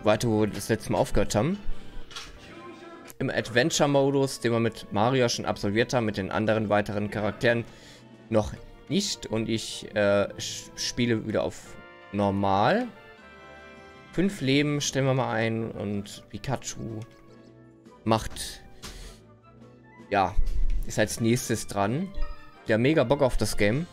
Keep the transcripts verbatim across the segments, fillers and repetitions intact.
weiter, wo wir das letzte Mal aufgehört haben. Im Adventure-Modus, den wir mit Mario schon absolviert haben, mit den anderen weiteren Charakteren noch nicht. Und ich äh, spiele wieder auf normal. Fünf Leben stellen wir mal ein und Pikachu macht, ja, ist als nächstes dran. Der mega Bock auf das Game.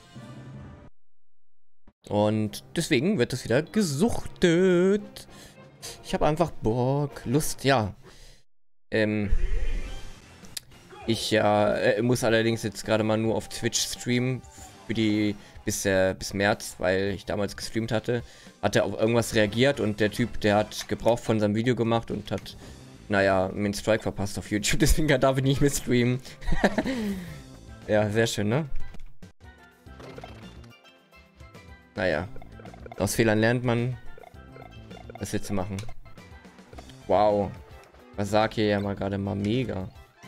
Und deswegen wird es wieder gesuchtet. Ich habe einfach Bock, Lust, ja. Ähm, ich ja, äh, muss allerdings jetzt gerade mal nur auf Twitch streamen für die bis, äh, bis März, weil ich damals gestreamt hatte. Hat er auf irgendwas reagiert und der Typ, der hat Gebrauch von seinem Video gemacht und hat, naja, mir einen Strike verpasst auf YouTube, deswegen darf ich nicht mehr streamen. Ja, sehr schön, ne? Naja, aus Fehlern lernt man. Was jetzt zu machen? Wow. Was sag hier ja mal gerade mal mega.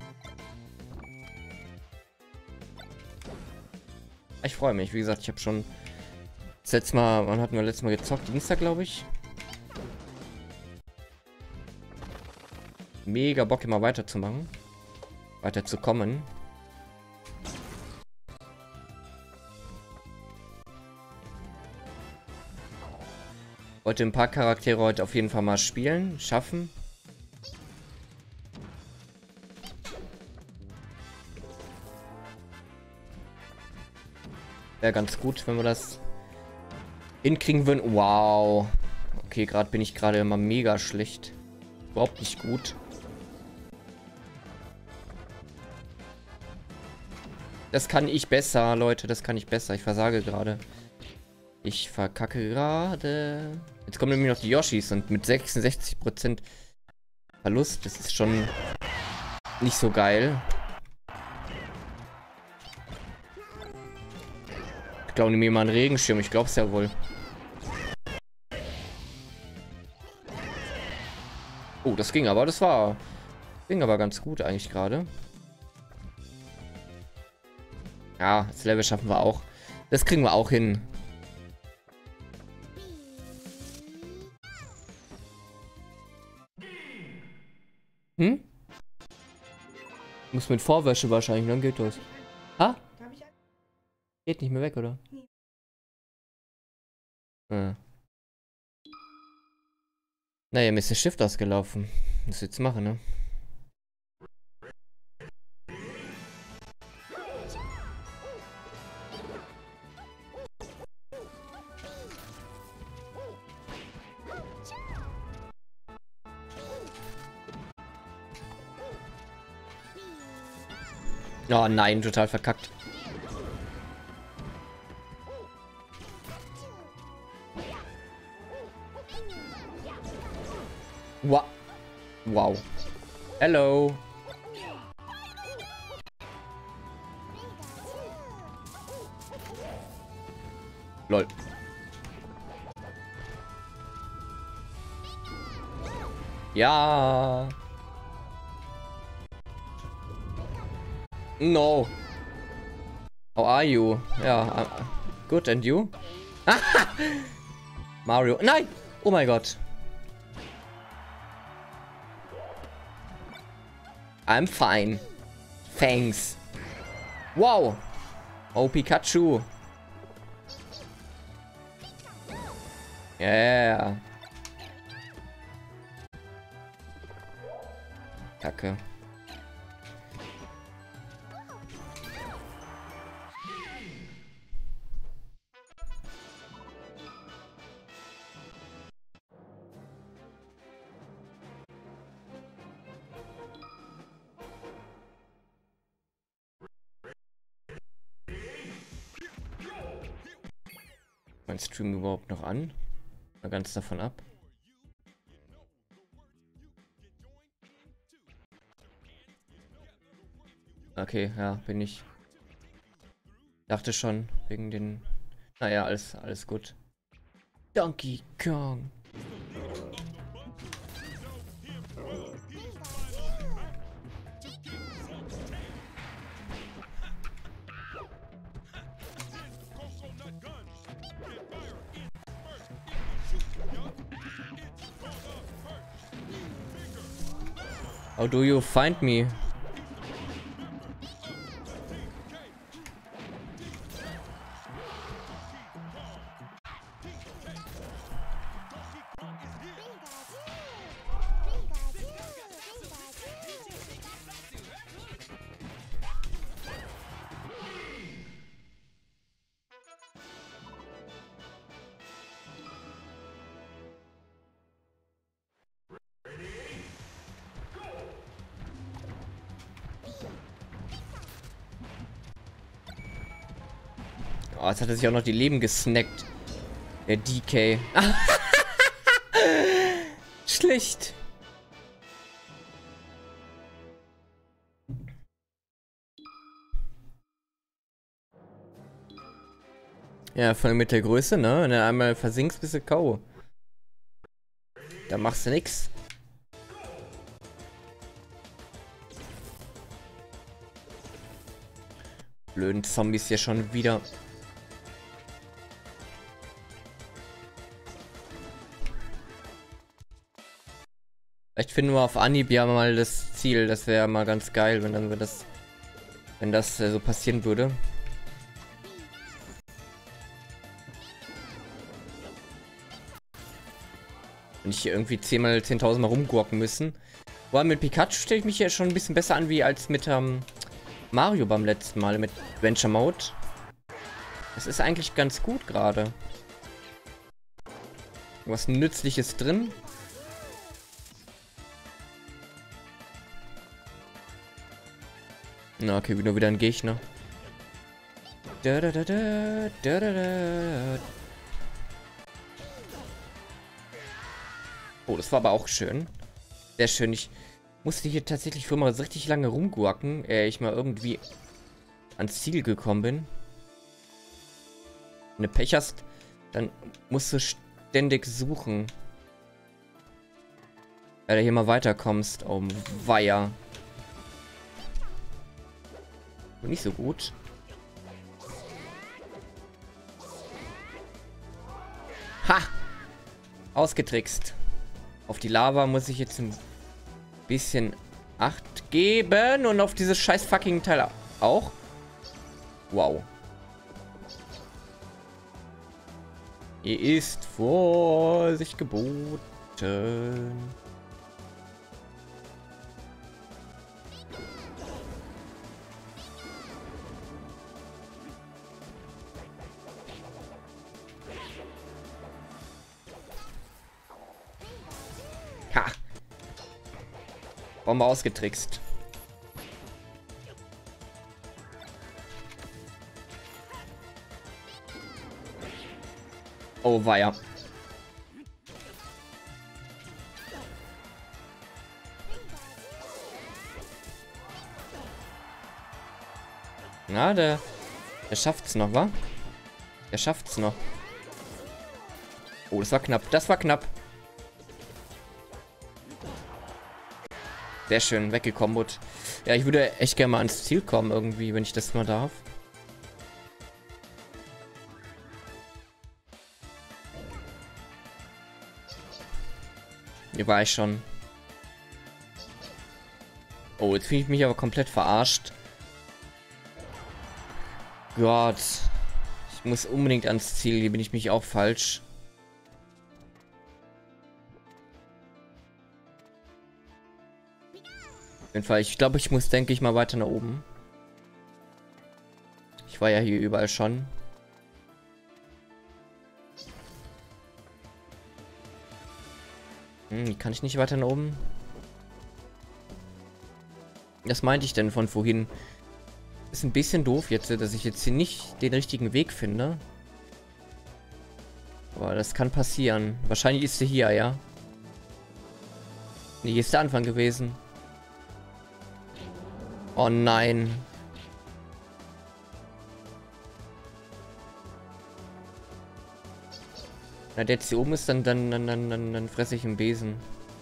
Ich freue mich. Wie gesagt, ich habe schon das letzte Mal, wann hatten wir letztes Mal gezockt? Dienstag, glaube ich. Mega Bock, immer weiterzumachen. Weiterzukommen. Wollte ein paar Charaktere heute auf jeden Fall mal spielen, schaffen. Wäre ganz gut, wenn wir das hinkriegen würden. Wow. Okay, gerade bin ich gerade immer mega schlecht. Überhaupt nicht gut. Das kann ich besser, Leute. Das kann ich besser. Ich versage gerade. Ich verkacke gerade. Jetzt kommen nämlich noch die Yoshis und mit sechsundsechzig Prozent Verlust. Das ist schon nicht so geil. Ich glaube, mir mal einen Regenschirm. Ich glaube es ja wohl. Oh, das ging aber. Das war... Ging aber ganz gut eigentlich gerade. Ja, das Level schaffen wir auch. Das kriegen wir auch hin. Hm? Muss mit Vorwäsche wahrscheinlich, dann geht das. Ha? Geht nicht mehr weg, oder? Nee. Hm. Naja, mir ist der Shift ausgelaufen. Was jetzt machen, ne? Oh nein, total verkackt. Wow. Wow. Hello. Lol. Ja. No. How are you? Ja, uh, good, and you? Mario. Nein! Oh mein Gott. I'm fine. Thanks. Wow. Oh, Pikachu. Yeah. Kacke. Mein Stream überhaupt noch an? Mal ganz davon ab. Okay, ja, bin ich. Dachte schon, wegen den... Naja, alles, alles gut. Donkey Kong. How do you find me? Oh, jetzt hat er sich auch noch die Leben gesnackt. Der D K. Schlecht. Ja, vor allem mit der Größe, ne? Wenn du einmal versinkst, bist du K O. Da machst du nix. Blöden Zombies hier schon wieder. Vielleicht finden wir auf Anhieb ja mal das Ziel. Das wäre mal ganz geil, wenn dann wir das, wenn das äh, so passieren würde. Wenn ich hier irgendwie zehnmal zehntausend Mal rumgurken müssen. Vor allem mit Pikachu stelle ich mich ja schon ein bisschen besser an wie als mit ähm, Mario beim letzten Mal mit Adventure Mode. Das ist eigentlich ganz gut gerade. Was Nützliches drin. Na, okay, nur wieder ein Gegner. Da, da, da, da, da, da, da. Oh, das war aber auch schön. Sehr schön. Ich musste hier tatsächlich für mal so richtig lange rumgurken, ehe ich mal irgendwie ans Ziel gekommen bin. Wenn du Pech hast, dann musst du ständig suchen. Weil du hier mal weiterkommst. Oh, weia. Nicht so gut. Ha! Ausgetrickst. Auf die Lava muss ich jetzt ein bisschen Acht geben. Und auf dieses scheiß fucking Teil auch. Wow. Hier ist Vorsicht geboten. Ha! Bombe ausgetrickst. Oh, weia. Na, der, der schafft's noch, wa? Der schafft's noch. Oh, das war knapp. Das war knapp. Sehr schön, weggekombot. Ja, ich würde echt gerne mal ans Ziel kommen irgendwie, wenn ich das mal darf. Hier war ich schon. Oh, jetzt fühle ich mich aber komplett verarscht. Gott. Ich muss unbedingt ans Ziel, hier bin ich mich auch falsch. Auf jeden Fall, ich glaube, ich muss, denke ich, mal weiter nach oben. Ich war ja hier überall schon. Hm, wie kann ich nicht weiter nach oben? Das meinte ich denn von vorhin. Ist ein bisschen doof jetzt, dass ich jetzt hier nicht den richtigen Weg finde. Aber das kann passieren. Wahrscheinlich ist sie hier, ja. Nee, hier ist der Anfang gewesen. Oh nein. Na, der jetzt hier oben ist, dann, dann, dann, dann, dann, dann fresse ich einen Besen.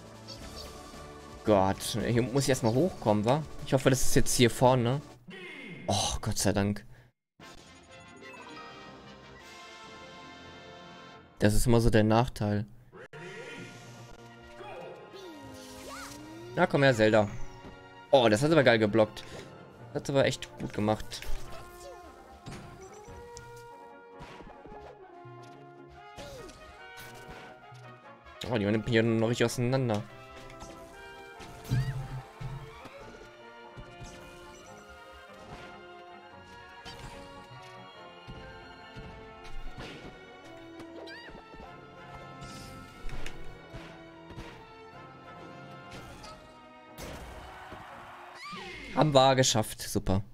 Gott, hier muss ich erstmal hochkommen, wa? Ich hoffe, das ist jetzt hier vorne. Oh, Gott sei Dank. Das ist immer so der Nachteil. Na komm her, Zelda. Oh, das hat aber geil geblockt. Das hat aber echt gut gemacht. Oh, die nimmt mich ja noch richtig auseinander. Haben wir geschafft. Super.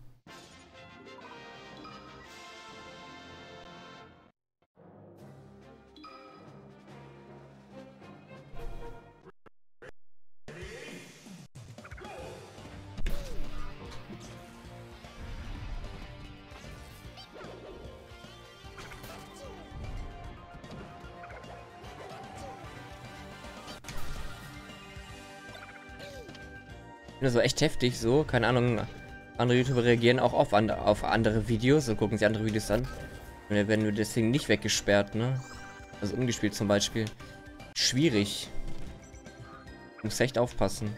So echt heftig, so, keine Ahnung, andere YouTuber reagieren auch auf, an, auf andere Videos, so gucken sie andere Videos an und dann werden wir deswegen nicht weggesperrt, ne? Also umgespielt zum Beispiel. Schwierig. Muss echt aufpassen.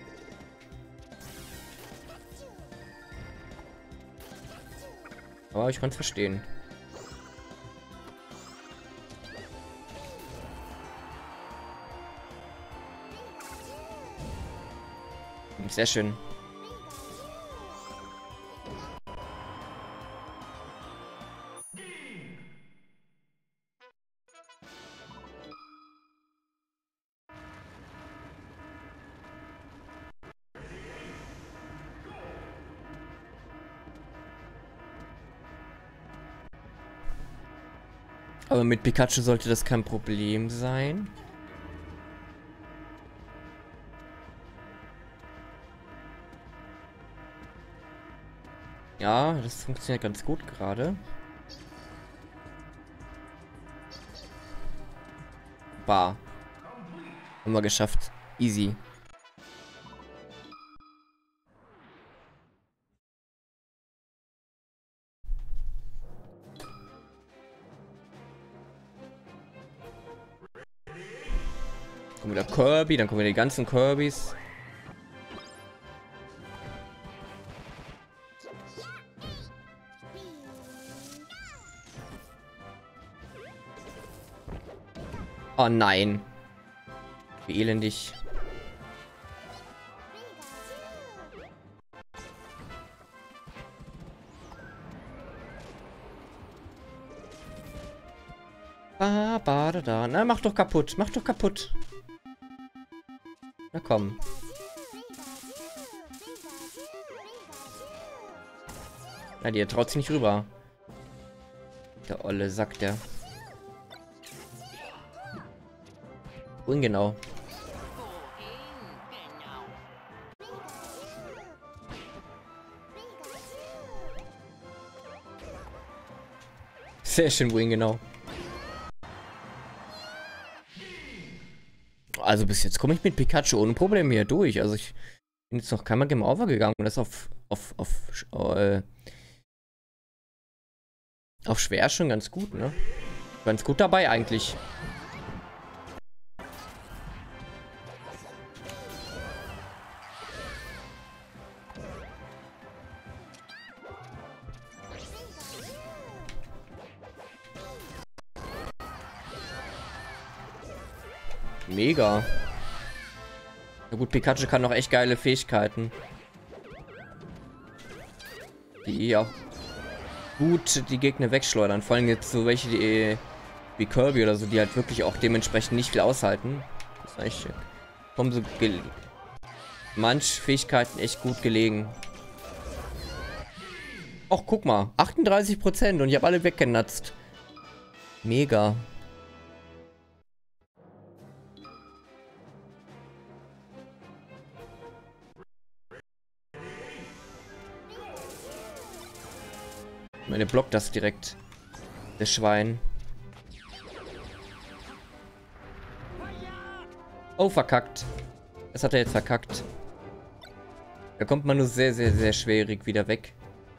Aber ich kann es verstehen. Sehr schön. Aber mit Pikachu sollte das kein Problem sein. Ja, das funktioniert ganz gut gerade. Bah. Haben wir geschafft. Easy. Kommen wieder Kirby, dann kommen wieder die ganzen Kirbys. Oh nein. Wie elendig. Ba, ba, da, da. Na, mach doch kaputt. Mach doch kaputt. Na komm. Na, die traut sich nicht rüber. Der olle Sack, der. Wohin genau? Sehr schön, wohin genau? Also bis jetzt komme ich mit Pikachu ohne Probleme hier durch. Also ich bin jetzt noch keinmal Game Over gegangen und das auf auf auf äh, auf schwer schon ganz gut, ne? Ganz gut dabei eigentlich. Mega. Na gut, Pikachu kann noch echt geile Fähigkeiten. Die auch gut die Gegner wegschleudern. Vor allem jetzt so welche, die wie Kirby oder so, die halt wirklich auch dementsprechend nicht viel aushalten. Das ist echt kommen so manch Fähigkeiten echt gut gelegen. Ach, guck mal. achtunddreißig Prozent und ich habe alle weggenatzt. Mega. Meine blockt das direkt. Das Schwein. Oh, verkackt. Das hat er jetzt verkackt. Da kommt man nur sehr, sehr, sehr schwierig wieder weg.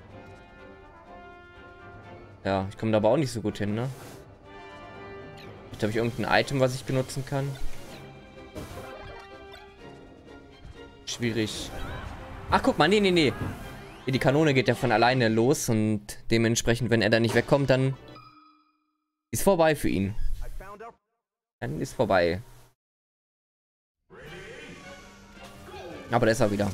Ja, ich komme da aber auch nicht so gut hin, ne? Jetzt habe ich irgendein Item, was ich benutzen kann. Schwierig. Ach, guck mal, nee, nee, nee. Die Kanone geht ja von alleine los und dementsprechend, wenn er da nicht wegkommt, dann ist vorbei für ihn. Dann ist vorbei. Aber da ist er wieder.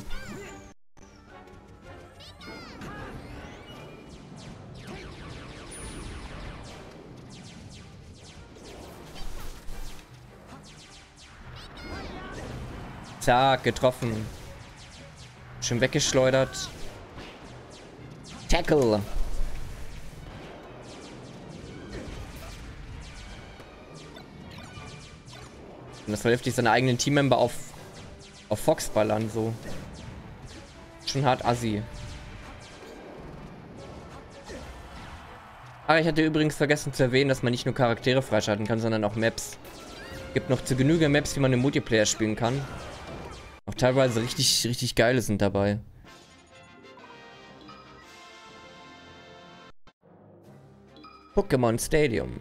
Zack, getroffen. Schön weggeschleudert. Tackle. Und das verhilft sich seine eigenen Teammember auf, auf Fox ballern, so. Schon hart assi. Ah, ich hatte übrigens vergessen zu erwähnen, dass man nicht nur Charaktere freischalten kann, sondern auch Maps. Gibt noch zu Genüge Maps, wie man im Multiplayer spielen kann. Auch teilweise richtig, richtig geile sind dabei. Pokémon Stadium.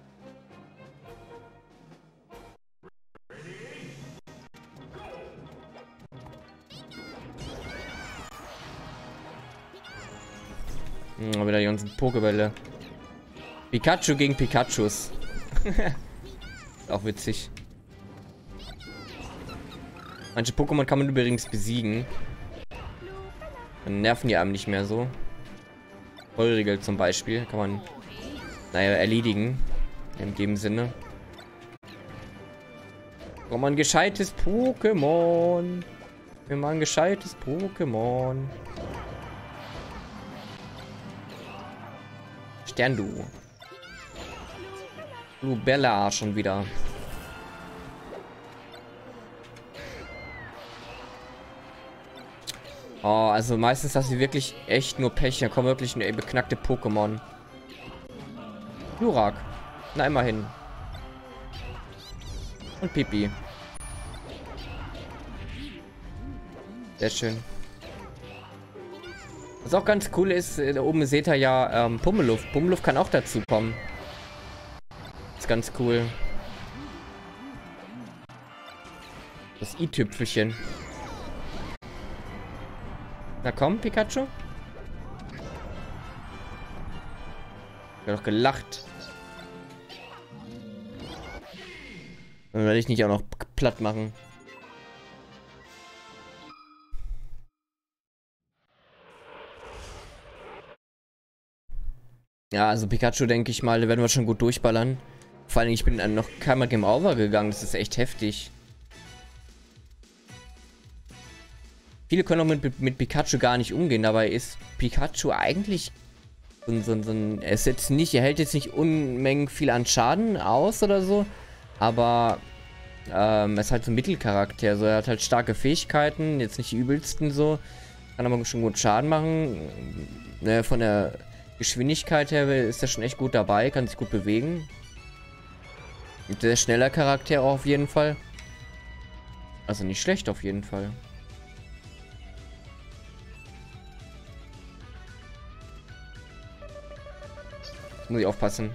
Hm, wieder die ganzen Pokébälle. Pikachu gegen Pikachus. Auch witzig. Manche Pokémon kann man übrigens besiegen. Dann nerven die einem nicht mehr so. Feurigel zum Beispiel kann man, naja, erledigen. In dem Sinne. Braucht man ein gescheites Pokémon. Wir machen ein gescheites Pokémon. Sterndu. Lubella schon wieder. Oh, also meistens hast du wirklich echt nur Pech. Da kommen wirklich nur beknackte Pokémon. Glurak. Na, immerhin. Und Pipi. Sehr schön. Was auch ganz cool ist, da oben seht ihr ja ähm, Pummeluft. Pummeluft kann auch dazu kommen. Ist ganz cool. Das i-Tüpfelchen. Na komm, Pikachu. Ich hab doch gelacht. Dann werde ich nicht auch noch platt machen. Ja, also Pikachu, denke ich mal, da werden wir schon gut durchballern. Vor allem, ich bin dann noch keinmal Game Over gegangen. Das ist echt heftig. Viele können auch mit, mit Pikachu gar nicht umgehen. Dabei ist Pikachu eigentlich so, so, so ein... Er ist jetzt nicht... Er hält jetzt nicht Unmengen viel an Schaden aus oder so. Aber... Ähm, er ist halt so ein Mittelcharakter. Also er hat halt starke Fähigkeiten. Jetzt nicht die übelsten so. Kann aber schon gut Schaden machen. Ne, von der Geschwindigkeit her ist er schon echt gut dabei. Kann sich gut bewegen. Ein sehr schneller Charakter auch auf jeden Fall. Also nicht schlecht auf jeden Fall. Muss ich aufpassen.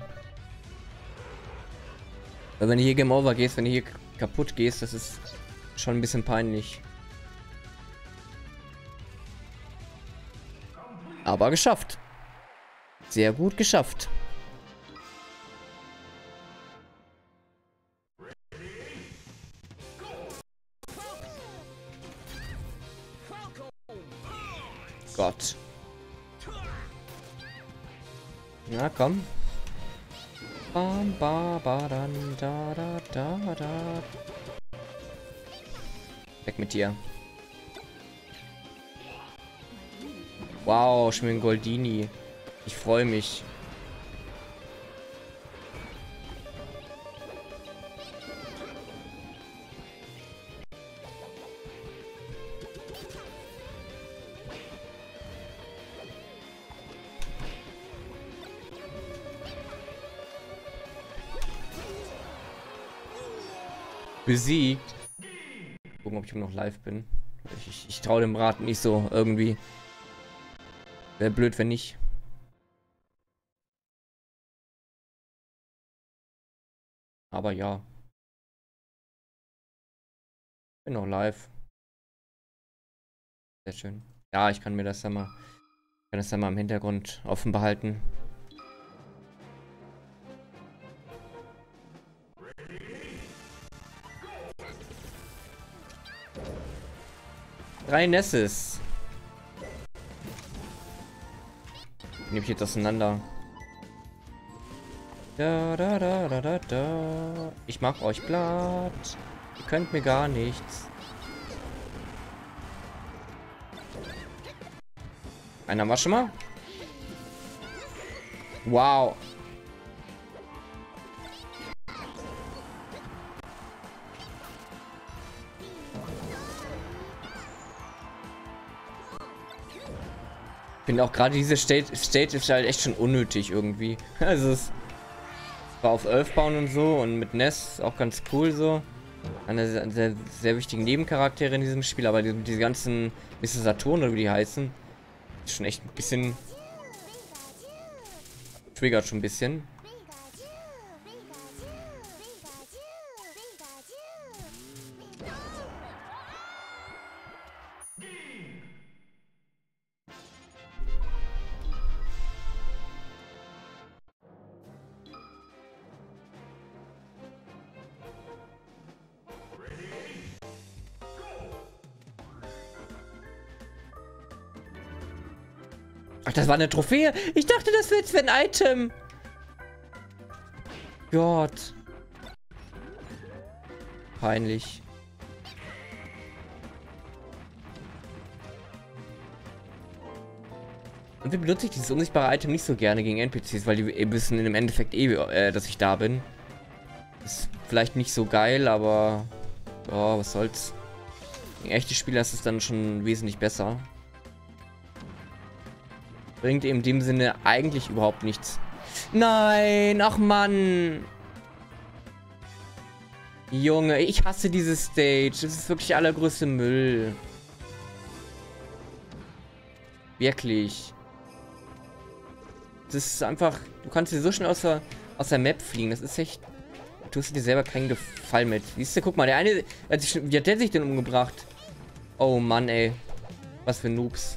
Weil wenn du hier Game Over gehst, wenn du hier kaputt gehst, das ist schon ein bisschen peinlich. Aber geschafft. Sehr gut geschafft. Gott. Na komm. Bam, ba, ba, dann, da, da, da, da. Weg mit dir. Wow, schon ein Goldini. Ich freue mich. Besiegt. Gucken, ob ich noch live bin. Ich, ich, ich traue dem Rat nicht so irgendwie. Wäre blöd, wenn nicht. Aber ja. Bin noch live. Sehr schön. Ja, ich kann mir das ja mal, kann das ja mal im Hintergrund offen behalten. Drei Nesses. Nehme ich jetzt auseinander. Da, da, da, da, da, da. Ich mach euch platt. Ihr könnt mir gar nichts. Einer war schon mal. Wow. Ich finde auch gerade diese Stage, Stage ist halt echt schon unnötig irgendwie. Also es war auf Earthbound und so und mit Ness auch ganz cool so. Eine sehr, sehr, sehr wichtigen Nebencharaktere in diesem Spiel, aber die, diese ganzen Mister Saturn oder wie die heißen, ist schon echt ein bisschen triggert schon ein bisschen. Ach, das war eine Trophäe. Ich dachte, das wäre jetzt ein Item. Gott. Peinlich. Und wie benutze ich dieses unsichtbare Item nicht so gerne gegen N P Cs, weil die eh wissen im Endeffekt eh, äh, dass ich da bin. Ist vielleicht nicht so geil, aber oh, was soll's. Gegen echte Spieler ist es dann schon wesentlich besser. Bringt in dem Sinne eigentlich überhaupt nichts. Nein, ach Mann. Junge, ich hasse diese Stage. Das ist wirklich allergrößte Müll. Wirklich. Das ist einfach... Du kannst dir so schnell aus der, aus der Map fliegen. Das ist echt... Du tust dir selber keinen Gefallen mit. Siehst du, guck mal, der eine... Wie hat der sich denn umgebracht? Oh Mann, ey. Was für Noobs.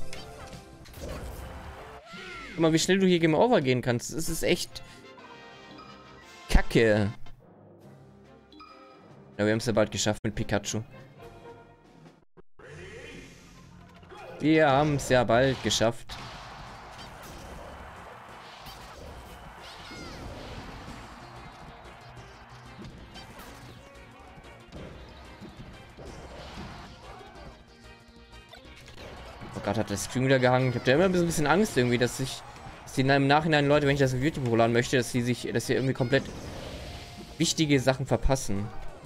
Guck mal, wie schnell du hier Game Over gehen kannst. Das ist echt... Kacke. Ja, wir haben es ja bald geschafft mit Pikachu. Wir haben es ja bald geschafft. Oh Gott, hat der Stream wieder gehangen. Ich habe da immer ein bisschen Angst irgendwie, dass ich... Dass die im Nachhinein Leute, wenn ich das in YouTube hochladen möchte, dass sie sich... Dass sie irgendwie komplett wichtige Sachen verpassen.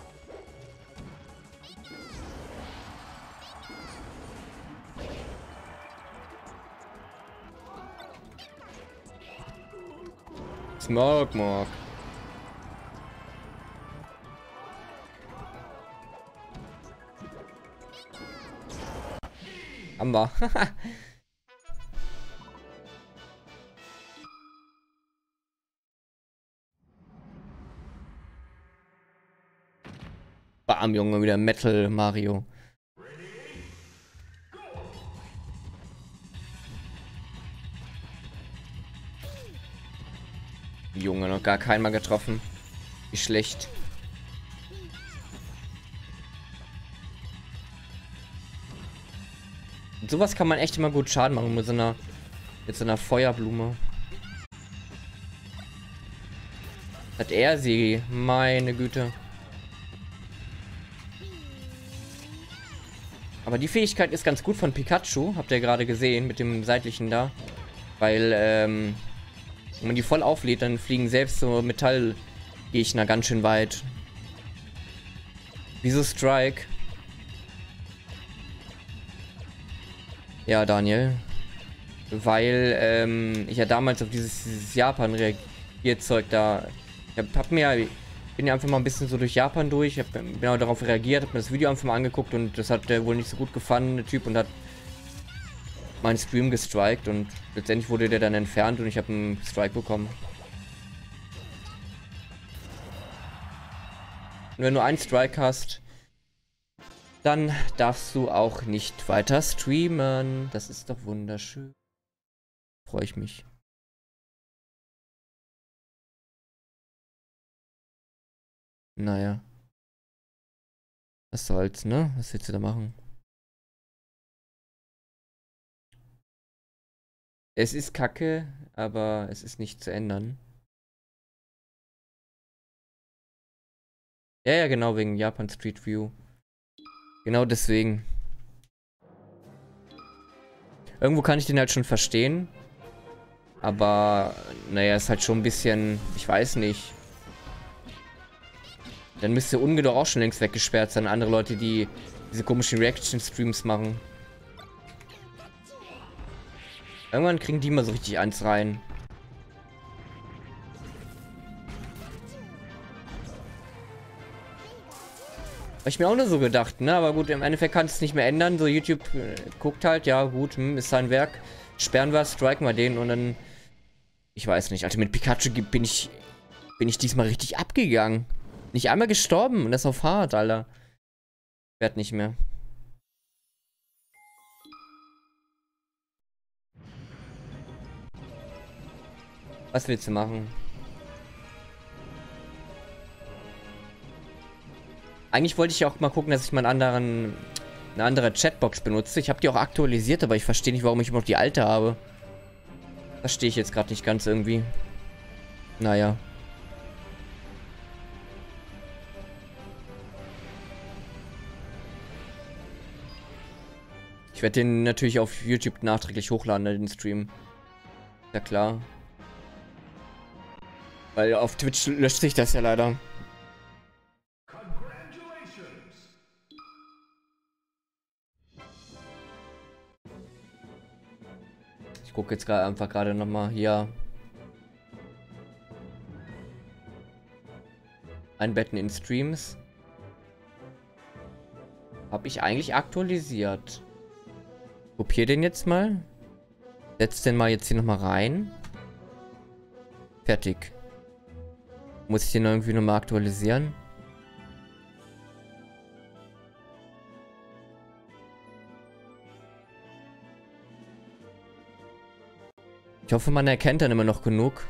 Smoke, Morg. Haben wir. Bam, Junge, wieder Metal Mario. Junge, noch gar keinen mal getroffen. Wie schlecht. Und sowas kann man echt immer gut Schaden machen mit so einer, mit so einer Feuerblume. Hat er sie? Meine Güte. Aber die Fähigkeit ist ganz gut von Pikachu. Habt ihr gerade gesehen mit dem seitlichen da. Weil, ähm... wenn man die voll auflädt, dann fliegen selbst so Metallgegner ganz schön weit. Wieso Strike? Ja, Daniel. Weil ähm, ich ja damals auf dieses, dieses Japan-Reagierzeug da... Ich hab, hab mir... bin ja einfach mal ein bisschen so durch Japan durch. Ich hab genau darauf reagiert, hab mir das Video einfach mal angeguckt und das hat der wohl nicht so gut gefallen, der Typ, und hat meinen Stream gestrikt und letztendlich wurde der dann entfernt und ich habe einen Strike bekommen. Und wenn du einen Strike hast, Dann darfst du auch nicht weiter streamen. Das ist doch wunderschön. Freue ich mich. Naja. Was soll's, ne? Was willst du da machen? Es ist kacke, aber es ist nicht zu ändern. Ja, ja, genau, wegen Japan Street View. Genau deswegen. Irgendwo kann ich den halt schon verstehen. Aber, naja, ist halt schon ein bisschen, ich weiß nicht. Dann müsste Unge doch auch schon längst weggesperrt sein. Andere Leute, die diese komischen Reaction-Streams machen. Irgendwann kriegen die mal so richtig eins rein. Hab ich mir auch nur so gedacht, ne? Aber gut, im Endeffekt kann es nicht mehr ändern. So, YouTube äh, guckt halt, ja gut, hm, ist sein Werk. Sperren wir, striken wir den und dann... Ich weiß nicht, Alter, mit Pikachu bin ich... Bin ich diesmal richtig abgegangen. Nicht einmal gestorben und das auf hart, Alter. Werd nicht mehr. Was willst du machen? Eigentlich wollte ich auch mal gucken, dass ich mal einen anderen, eine andere Chatbox benutze. Ich habe die auch aktualisiert, aber ich verstehe nicht, warum ich immer noch die alte habe. Verstehe ich jetzt gerade nicht ganz irgendwie. Naja. Ich werde den natürlich auf YouTube nachträglich hochladen, den Stream. Ja klar. Weil auf Twitch löscht sich das ja leider. Ich gucke jetzt gerade einfach gerade nochmal hier. Einbetten in Streams. Habe ich eigentlich aktualisiert. Kopiere den jetzt mal. Setz den mal jetzt hier nochmal rein. Fertig. Muss ich den irgendwie nochmal aktualisieren? Ich hoffe, man erkennt dann immer noch genug.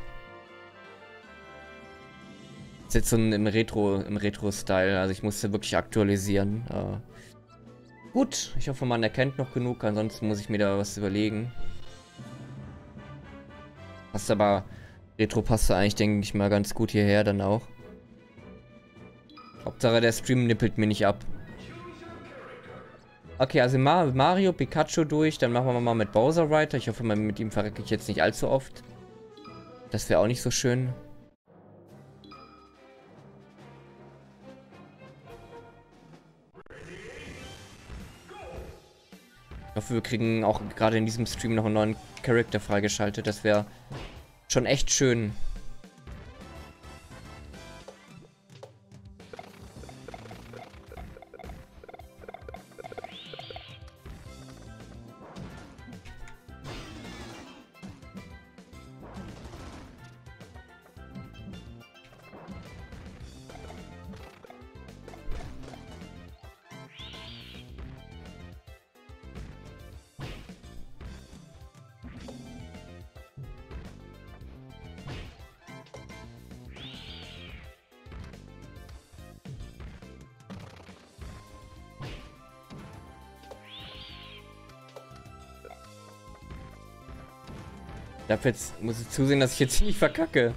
Das ist jetzt so ein, im Retro, im Retro-Style. Also ich musste wirklich aktualisieren. Uh, gut, ich hoffe, man erkennt noch genug. Ansonsten muss ich mir da was überlegen. Passt aber... Retro passt eigentlich, denke ich mal, ganz gut hierher dann auch. Hauptsache, der Stream nippelt mir nicht ab. Okay, also Mario, Pikachu durch. Dann machen wir mal mit Bowser weiter. Ich hoffe, mit ihm verrecke ich jetzt nicht allzu oft. Das wäre auch nicht so schön. Ich hoffe, wir kriegen auch gerade in diesem Stream noch einen neuen Charakter freigeschaltet. Das wäre schon echt schön. Dafür jetzt muss ich zusehen, dass ich jetzt nicht verkacke.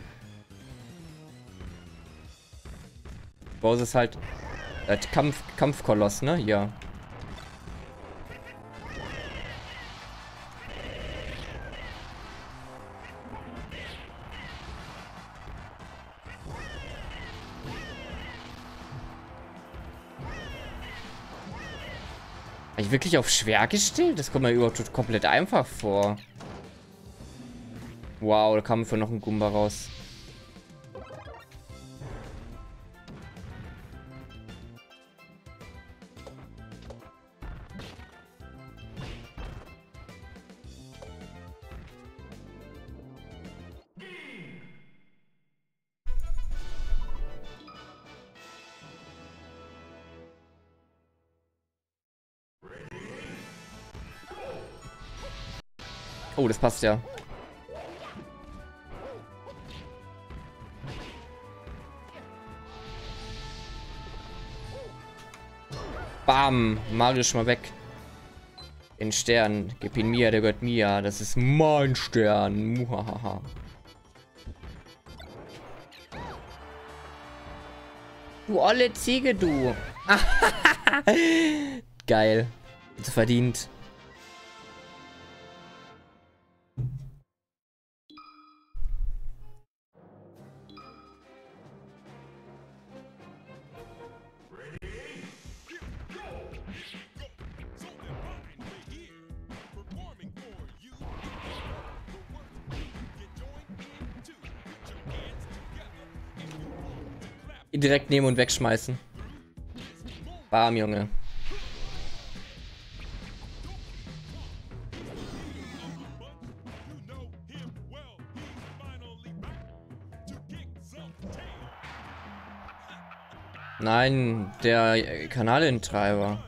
Bowser ist halt äh, Kampf, Kampfkoloss, ne? Ja. Habe ich wirklich auf schwer gestellt? Das kommt mir überhaupt komplett einfach vor. Wow, da kam für noch ein Goomba raus. Oh, das passt ja. Bam! Mario schon mal weg. Den Stern. Gib ihn mir, der gehört mir. Das ist mein Stern. Muhahaha. Du olle Ziege, du. Geil. Hast verdient. Direkt nehmen und wegschmeißen. Bam, Junge. Nein, der Kanalentreiber.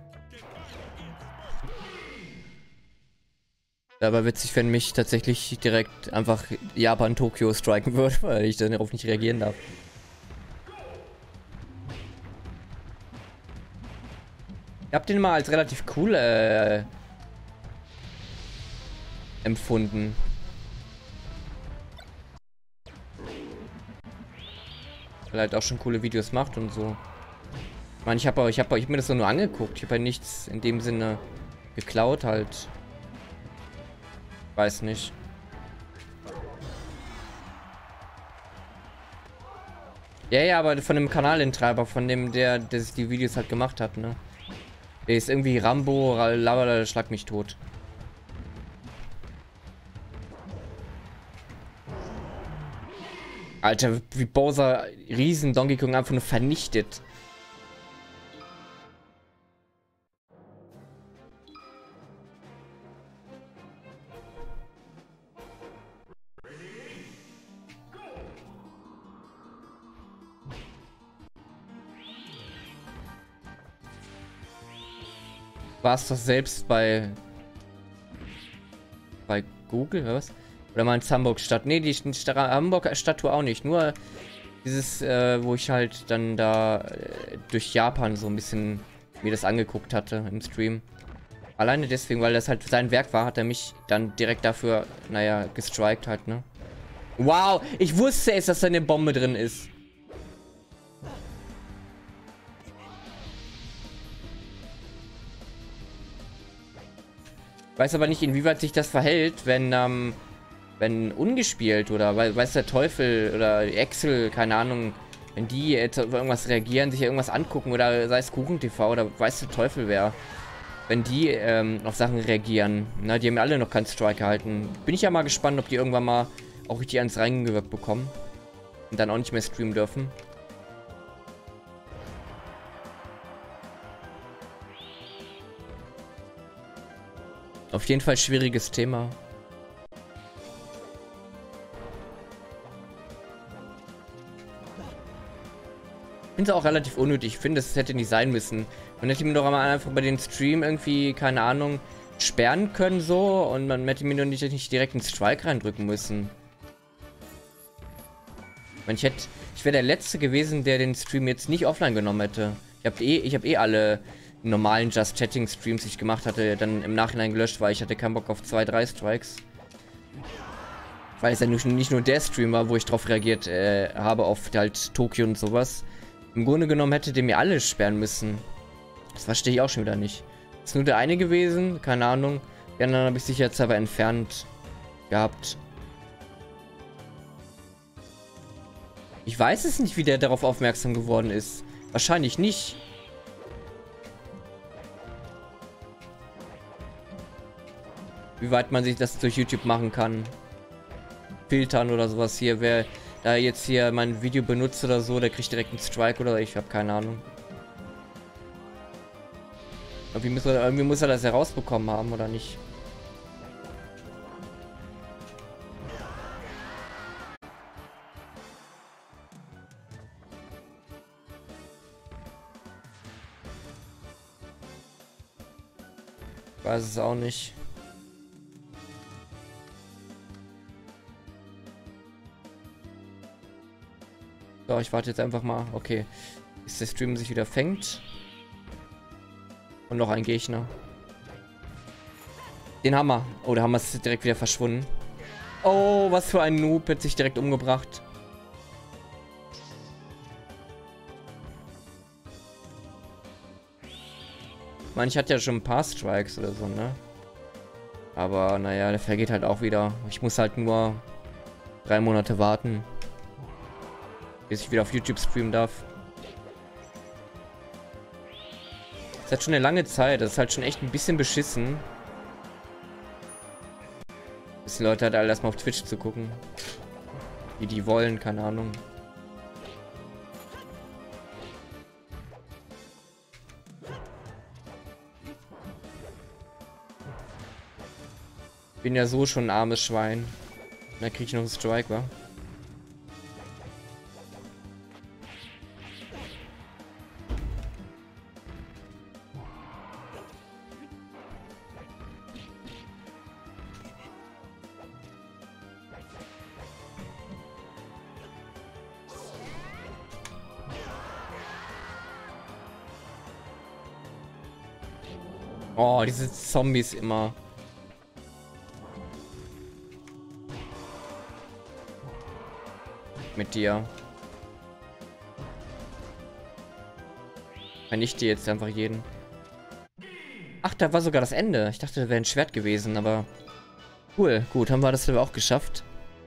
Aber witzig, wenn mich tatsächlich direkt einfach Japan Tokio striken würde, weil ich dann darauf nicht reagieren darf. Ich hab den mal als relativ cool äh, empfunden. Weil er halt auch schon coole Videos macht und so. Ich meine, ich habe ich hab, ich hab mir das nur angeguckt. Ich habe ja nichts in dem Sinne geklaut halt. Weiß nicht. Ja, ja, aber von dem Kanalentreiber, von dem, der, der sich die Videos halt gemacht hat, ne? Der ist irgendwie Rambo, Lava, schlag mich tot. Alter, wie Bowser riesen Donkey Kong einfach nur vernichtet. War es das selbst bei bei Google, oder was? Oder mal in Hamburg Stadt? Ne, die St Hamburg Statue auch nicht. Nur dieses, äh, wo ich halt dann da äh, durch Japan so ein bisschen mir das angeguckt hatte im Stream. Alleine deswegen, weil das halt sein Werk war, hat er mich dann direkt dafür, naja, gestrikt halt, ne? Wow, ich wusste es, dass da eine Bombe drin ist. Weiß aber nicht, inwieweit sich das verhält, wenn, ähm, wenn ungespielt oder weiß der Teufel oder Excel, keine Ahnung, wenn die jetzt auf irgendwas reagieren, sich irgendwas angucken oder sei es Kuchen T V oder weiß der Teufel wer, wenn die ähm, auf Sachen reagieren. Na, die haben ja alle noch keinen Strike gehalten. Bin ich ja mal gespannt, ob die irgendwann mal auch richtig ans Reingewirkt bekommen und dann auch nicht mehr streamen dürfen. Auf jeden Fall schwieriges Thema. Ich finde es auch relativ unnötig. Ich finde, es hätte nicht sein müssen. Man hätte mir doch mal einfach bei den Stream irgendwie, keine Ahnung, sperren können so und man hätte mir nur nicht, nicht direkt einen Strike reindrücken müssen. Ich, mein, ich, hätte, ich wäre der Letzte gewesen, der den Stream jetzt nicht offline genommen hätte. Ich habe eh, ich hab eh alle normalen Just Chatting Streams, die ich gemacht hatte, dann im Nachhinein gelöscht, weil ich hatte keinen Bock auf zwei, drei Strikes. Weil es ja nicht nur der Stream war, wo ich drauf reagiert äh, habe, auf halt Tokio und sowas. Im Grunde genommen hätte der mir alle sperren müssen. Das verstehe ich auch schon wieder nicht. Ist nur der eine gewesen, keine Ahnung. Die anderen habe ich sicherheitshalber entfernt gehabt. Ich weiß es nicht, wie der darauf aufmerksam geworden ist. Wahrscheinlich nicht. Wie weit man sich das durch YouTube machen kann. Filtern oder sowas hier. Wer da jetzt hier mein Video benutzt oder so, der kriegt direkt einen Strike oder ich habe keine Ahnung. Irgendwie muss, er, irgendwie muss er das herausbekommen haben, oder nicht? Ich weiß es auch nicht. So, ich warte jetzt einfach mal. Okay. Bis der Stream sich wieder fängt. Und noch ein Gegner. Den Hammer. Oh, der Hammer ist direkt wieder verschwunden. Oh, was für ein Noob. Hat sich direkt umgebracht. Ich meine, ich hatte ja schon ein paar Strikes oder so, ne? Aber naja, der vergeht halt auch wieder. Ich muss halt nur drei Monate warten, bis ich wieder auf YouTube streamen darf. Das ist halt schon eine lange Zeit. Das ist halt schon echt ein bisschen beschissen. Bis die Leute halt alle erstmal auf Twitch zu gucken. Wie die wollen, keine Ahnung. Bin ja so schon ein armes Schwein. Da krieg ich noch einen Strike, wa? Oh, diese Zombies immer. Mit dir. Vernichte jetzt einfach jeden. Ach, da war sogar das Ende. Ich dachte, da wäre ein Schwert gewesen, aber... Cool, gut, haben wir das auch geschafft.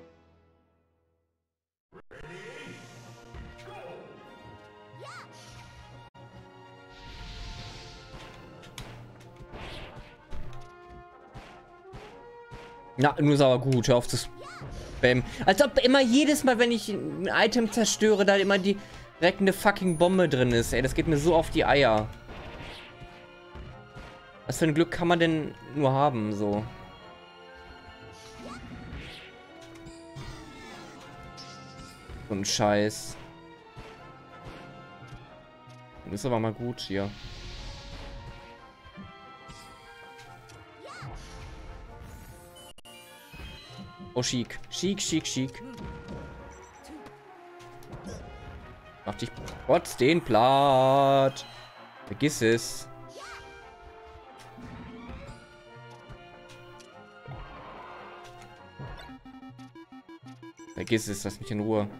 Na, nur ist aber gut, hör auf zu spammen. Als ob immer jedes Mal, wenn ich ein Item zerstöre, da immer die direkt eine fucking Bombe drin ist. Ey, das geht mir so auf die Eier. Was für ein Glück kann man denn nur haben, so? So ein Scheiß. Das ist aber mal gut hier. Oh, chic. Chic, chic, chic. Mach dich trotz den platt. Vergiss es. Vergiss es, lass mich in Ruhe.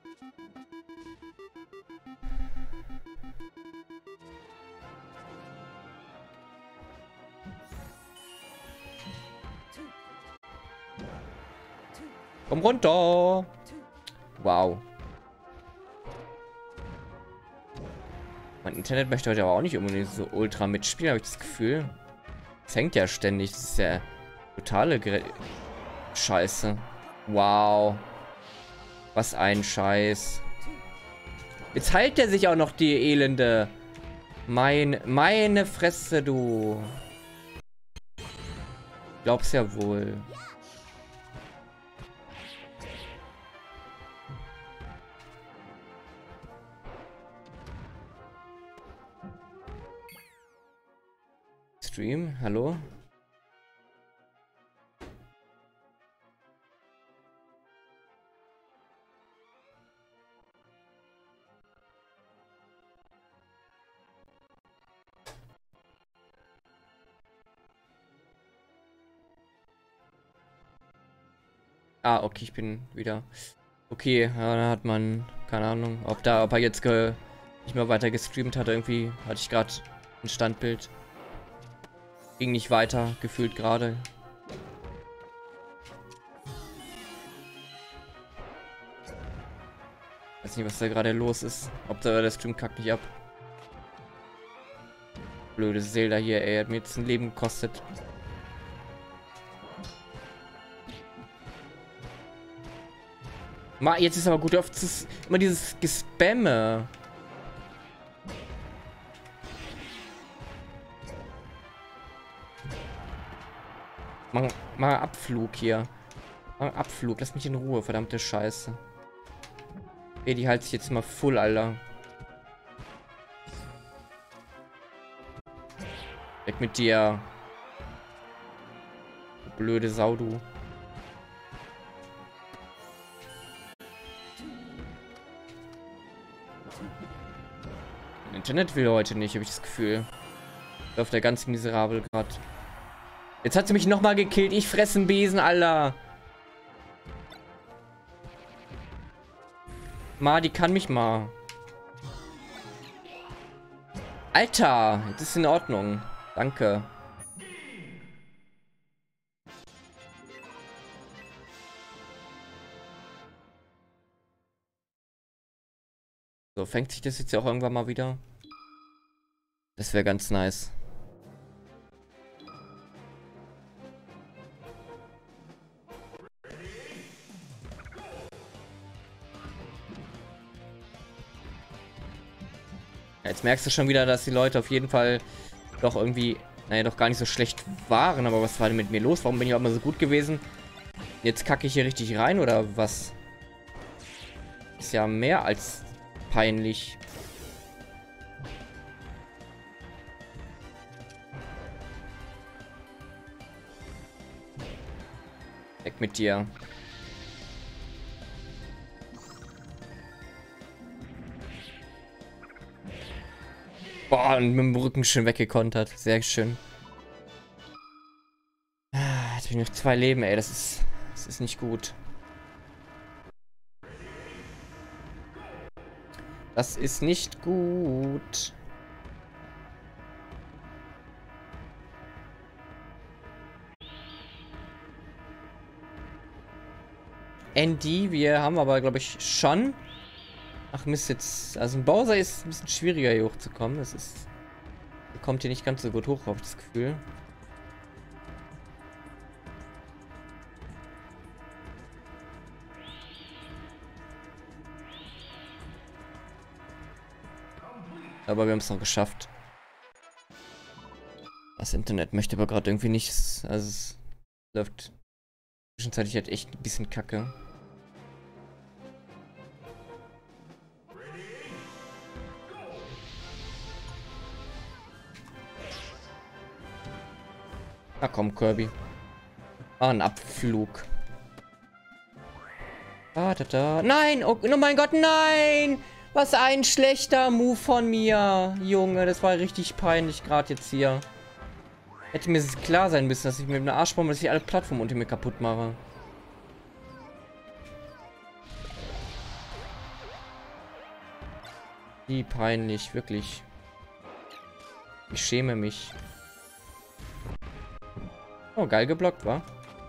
Komm runter. Wow. Mein Internet möchte heute aber auch nicht unbedingt so ultra mitspielen, habe ich das Gefühl. Es hängt ja ständig. Das ist ja totale Gre Scheiße. Wow. Was ein Scheiß. Jetzt heilt er sich auch noch, die Elende. Mein, meine Fresse, du. Glaub's ja wohl. Stream, hallo? Ah, okay, ich bin wieder. Okay, ja, da hat man, keine Ahnung, ob da, ob er jetzt ge nicht mehr weiter gestreamt hat, irgendwie hatte ich gerade ein Standbild. Ging nicht weiter, gefühlt gerade. Weiß nicht, was da gerade los ist. Ob da der Stream kackt nicht ab. Blöde Zelda hier, ey, hat mir jetzt ein Leben gekostet. Ma, jetzt ist aber gut, oft ist immer dieses Gespamme. Mach mal Abflug hier. Mach Abflug, lass mich in Ruhe, verdammte Scheiße. Ey, die halte ich jetzt mal full, Alter. Weg mit dir. Du blöde Sau, du. Internet will heute nicht, habe ich das Gefühl. Läuft der ganz miserabel gerade. Jetzt hat sie mich nochmal gekillt. Ich fresse einen Besen, Alter. Ma, die kann mich mal. Alter, das ist in Ordnung. Danke. So, fängt sich das jetzt ja auch irgendwann mal wieder? Das wäre ganz nice. Jetzt merkst du schon wieder, dass die Leute auf jeden Fall doch irgendwie, naja, doch gar nicht so schlecht waren. Aber was war denn mit mir los? Warum bin ich auch immer so gut gewesen? Jetzt kacke ich hier richtig rein, oder was? Ist ja mehr als peinlich. Weg mit dir. Boah, und mit dem Rücken schön weggekontert. Sehr schön. Jetzt bin ich noch zwei Leben, ey. Das ist, das ist nicht gut. Das ist nicht gut. Andy, wir haben aber, glaube ich, schon... Ach Mist, jetzt... Also ein Bowser ist ein bisschen schwieriger hier hochzukommen. Das ist... Er kommt hier nicht ganz so gut hoch, habe ich das Gefühl. Aber wir haben es noch geschafft. Das Internet möchte aber gerade irgendwie nichts. Also es läuft zwischenzeitlich halt echt ein bisschen kacke. Na komm, Kirby. Ah, ein Abflug. Ah, da, da. Nein! Oh, oh mein Gott, nein! Was ein schlechter Move von mir. Junge, das war richtig peinlich gerade jetzt hier. Hätte mir klar sein müssen, dass ich mit einer Arschbombe, dass ich alle Plattformen unter mir kaputt mache. Wie peinlich, wirklich. Ich schäme mich. Oh, geil geblockt, wa?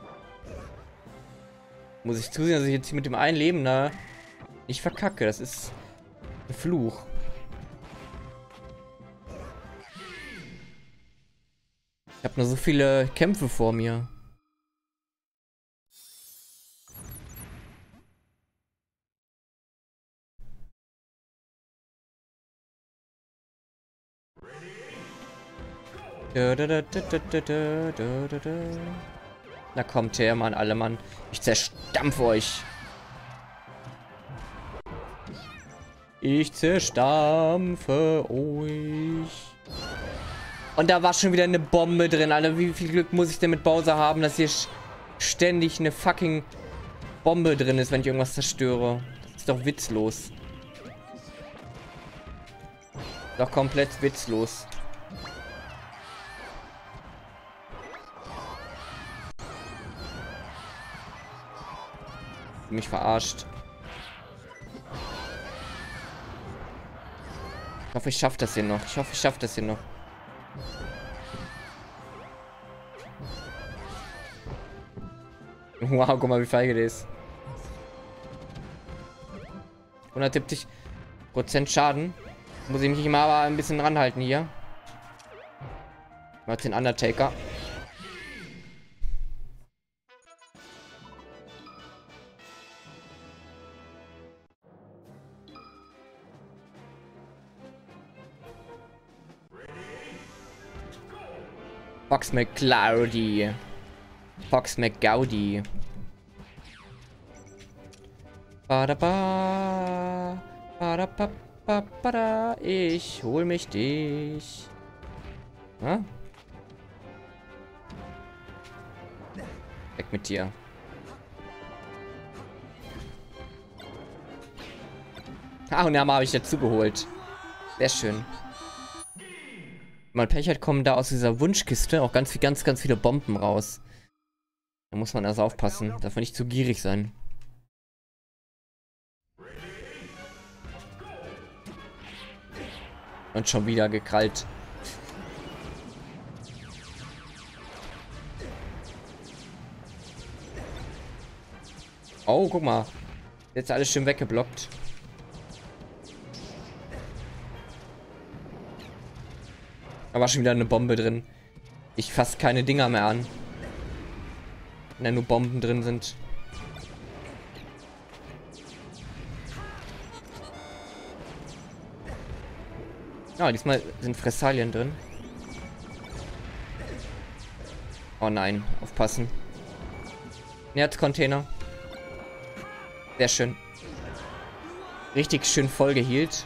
Muss ich zusehen, dass ich jetzt hier mit dem einen Leben da nicht verkacke. Das ist ein Fluch. Ich habe nur so viele Kämpfe vor mir. Da, da, da, da, da, da, da, da. Na kommt her, Mann, alle Mann. Ich zerstampfe euch. Ich zerstampfe euch. Und da war schon wieder eine Bombe drin, Alter. Wie viel Glück muss ich denn mit Bowser haben, dass hier ständig eine fucking Bombe drin ist, wenn ich irgendwas zerstöre. Das ist doch witzlos. Doch komplett witzlos. Mich verarscht. Ich hoffe, ich schaffe das hier noch. Ich hoffe, ich schaffe das hier noch. Wow, guck mal, wie feige der ist. hundertsiebzig Prozent Schaden. Muss ich mich immer aber ein bisschen ranhalten hier. Mal den Undertaker. Fox McCloudy. Fox McGaudi. Badaba. Badababa. Ich hol mich dich. Ha? Weg mit dir. Ah, und Name habe ich dazu geholt. Sehr schön. man Pech hat, kommen da aus dieser Wunschkiste auch ganz, ganz, ganz viele Bomben raus. Da muss man also aufpassen. Darf man nicht zu gierig sein. Und schon wieder gekrallt. Oh, guck mal. Jetzt alles schön weggeblockt. Da war schon wieder eine Bombe drin. Ich fasse keine Dinger mehr an. Wenn da nur Bomben drin sind. Ja, diesmal sind Fressalien drin. Oh nein, aufpassen. Nerzcontainer. Sehr schön. Richtig schön voll gehealt.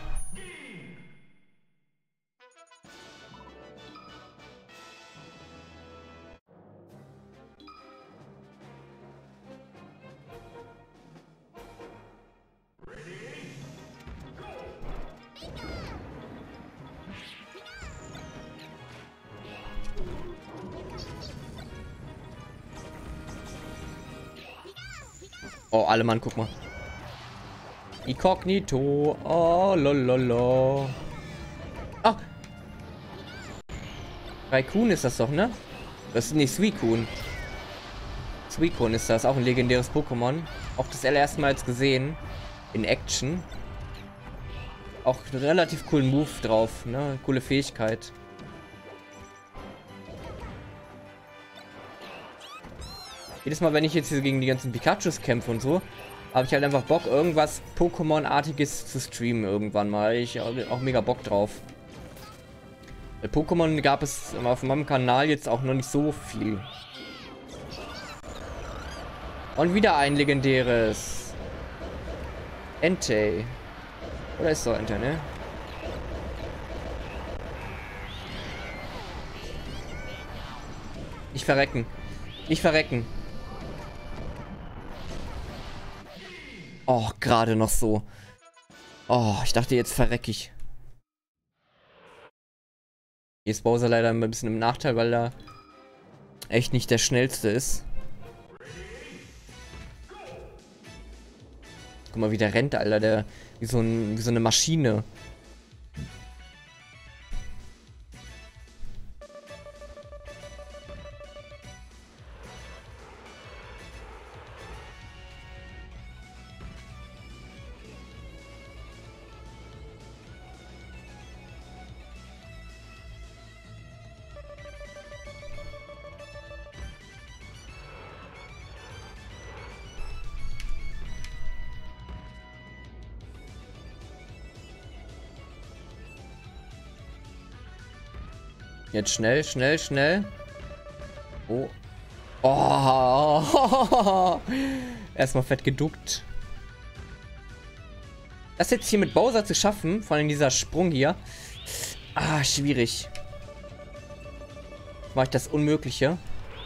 Oh, alle Mann, guck mal. Inkognito. Oh, lololo. Ah. Raikun ist das doch, ne? Das ist nicht Suicune. Suicune ist das, auch ein legendäres Pokémon. Auch das allererste Mal jetzt gesehen. In Action. Auch einen relativ coolen Move drauf, ne? Coole Fähigkeit. Jedes Mal, wenn ich jetzt hier gegen die ganzen Pikachus kämpfe und so, habe ich halt einfach Bock, irgendwas Pokémon-artiges zu streamen irgendwann mal. Ich habe auch mega Bock drauf. Bei Pokémon gab es auf meinem Kanal jetzt auch noch nicht so viel. Und wieder ein legendäres. Entei. Oder ist doch Entei, ne? Nicht verrecken. Nicht verrecken. Oh, gerade noch so. Oh, ich dachte, jetzt verrecke ich. Hier ist Bowser leider ein bisschen im Nachteil, weil er echt nicht der schnellste ist. Guck mal, wie der rennt, Alter. Der, wie, so ein, wie so eine Maschine. Jetzt schnell, schnell, schnell. Oh. Oh. Erstmal fett geduckt. Das jetzt hier mit Bowser zu schaffen, vor allem dieser Sprung hier. Ah, schwierig. Mache ich das Unmögliche.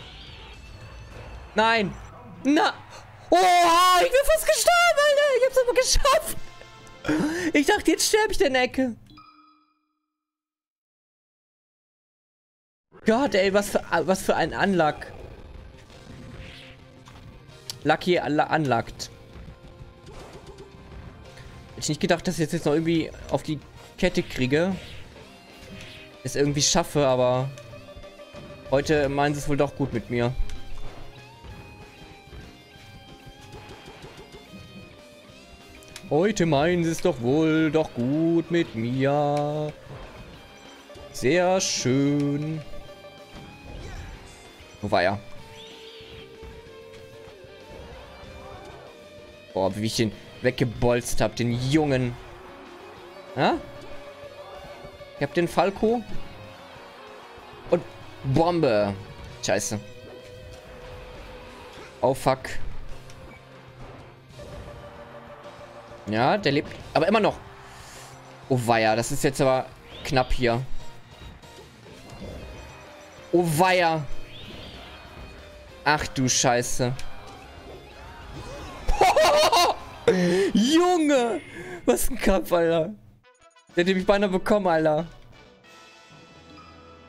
Nein. Na. Oh, ich bin fast gestorben, Alter. Ich hab's aber geschafft. Ich dachte, jetzt sterbe ich in der Ecke. Gott, ey, was für, was für ein Unluck. Lucky unlucked. Hätte ich nicht gedacht, dass ich jetzt noch irgendwie auf die Kette kriege. Es irgendwie schaffe, aber heute meinen sie es wohl doch gut mit mir. Heute meinen sie es doch wohl doch gut mit mir. Sehr schön. Wo war er? Boah, wie ich den weggebolzt habe, den Jungen. Ja? Ich hab den Falco. Und Bombe. Scheiße. Oh, fuck. Ja, der lebt. Aber immer noch. Oh, weia. Das ist jetzt aber knapp hier. Oh, weia. Ach du Scheiße. Junge! Was ein Kampf, Alter. Der hat mich beinahe bekommen, Alter.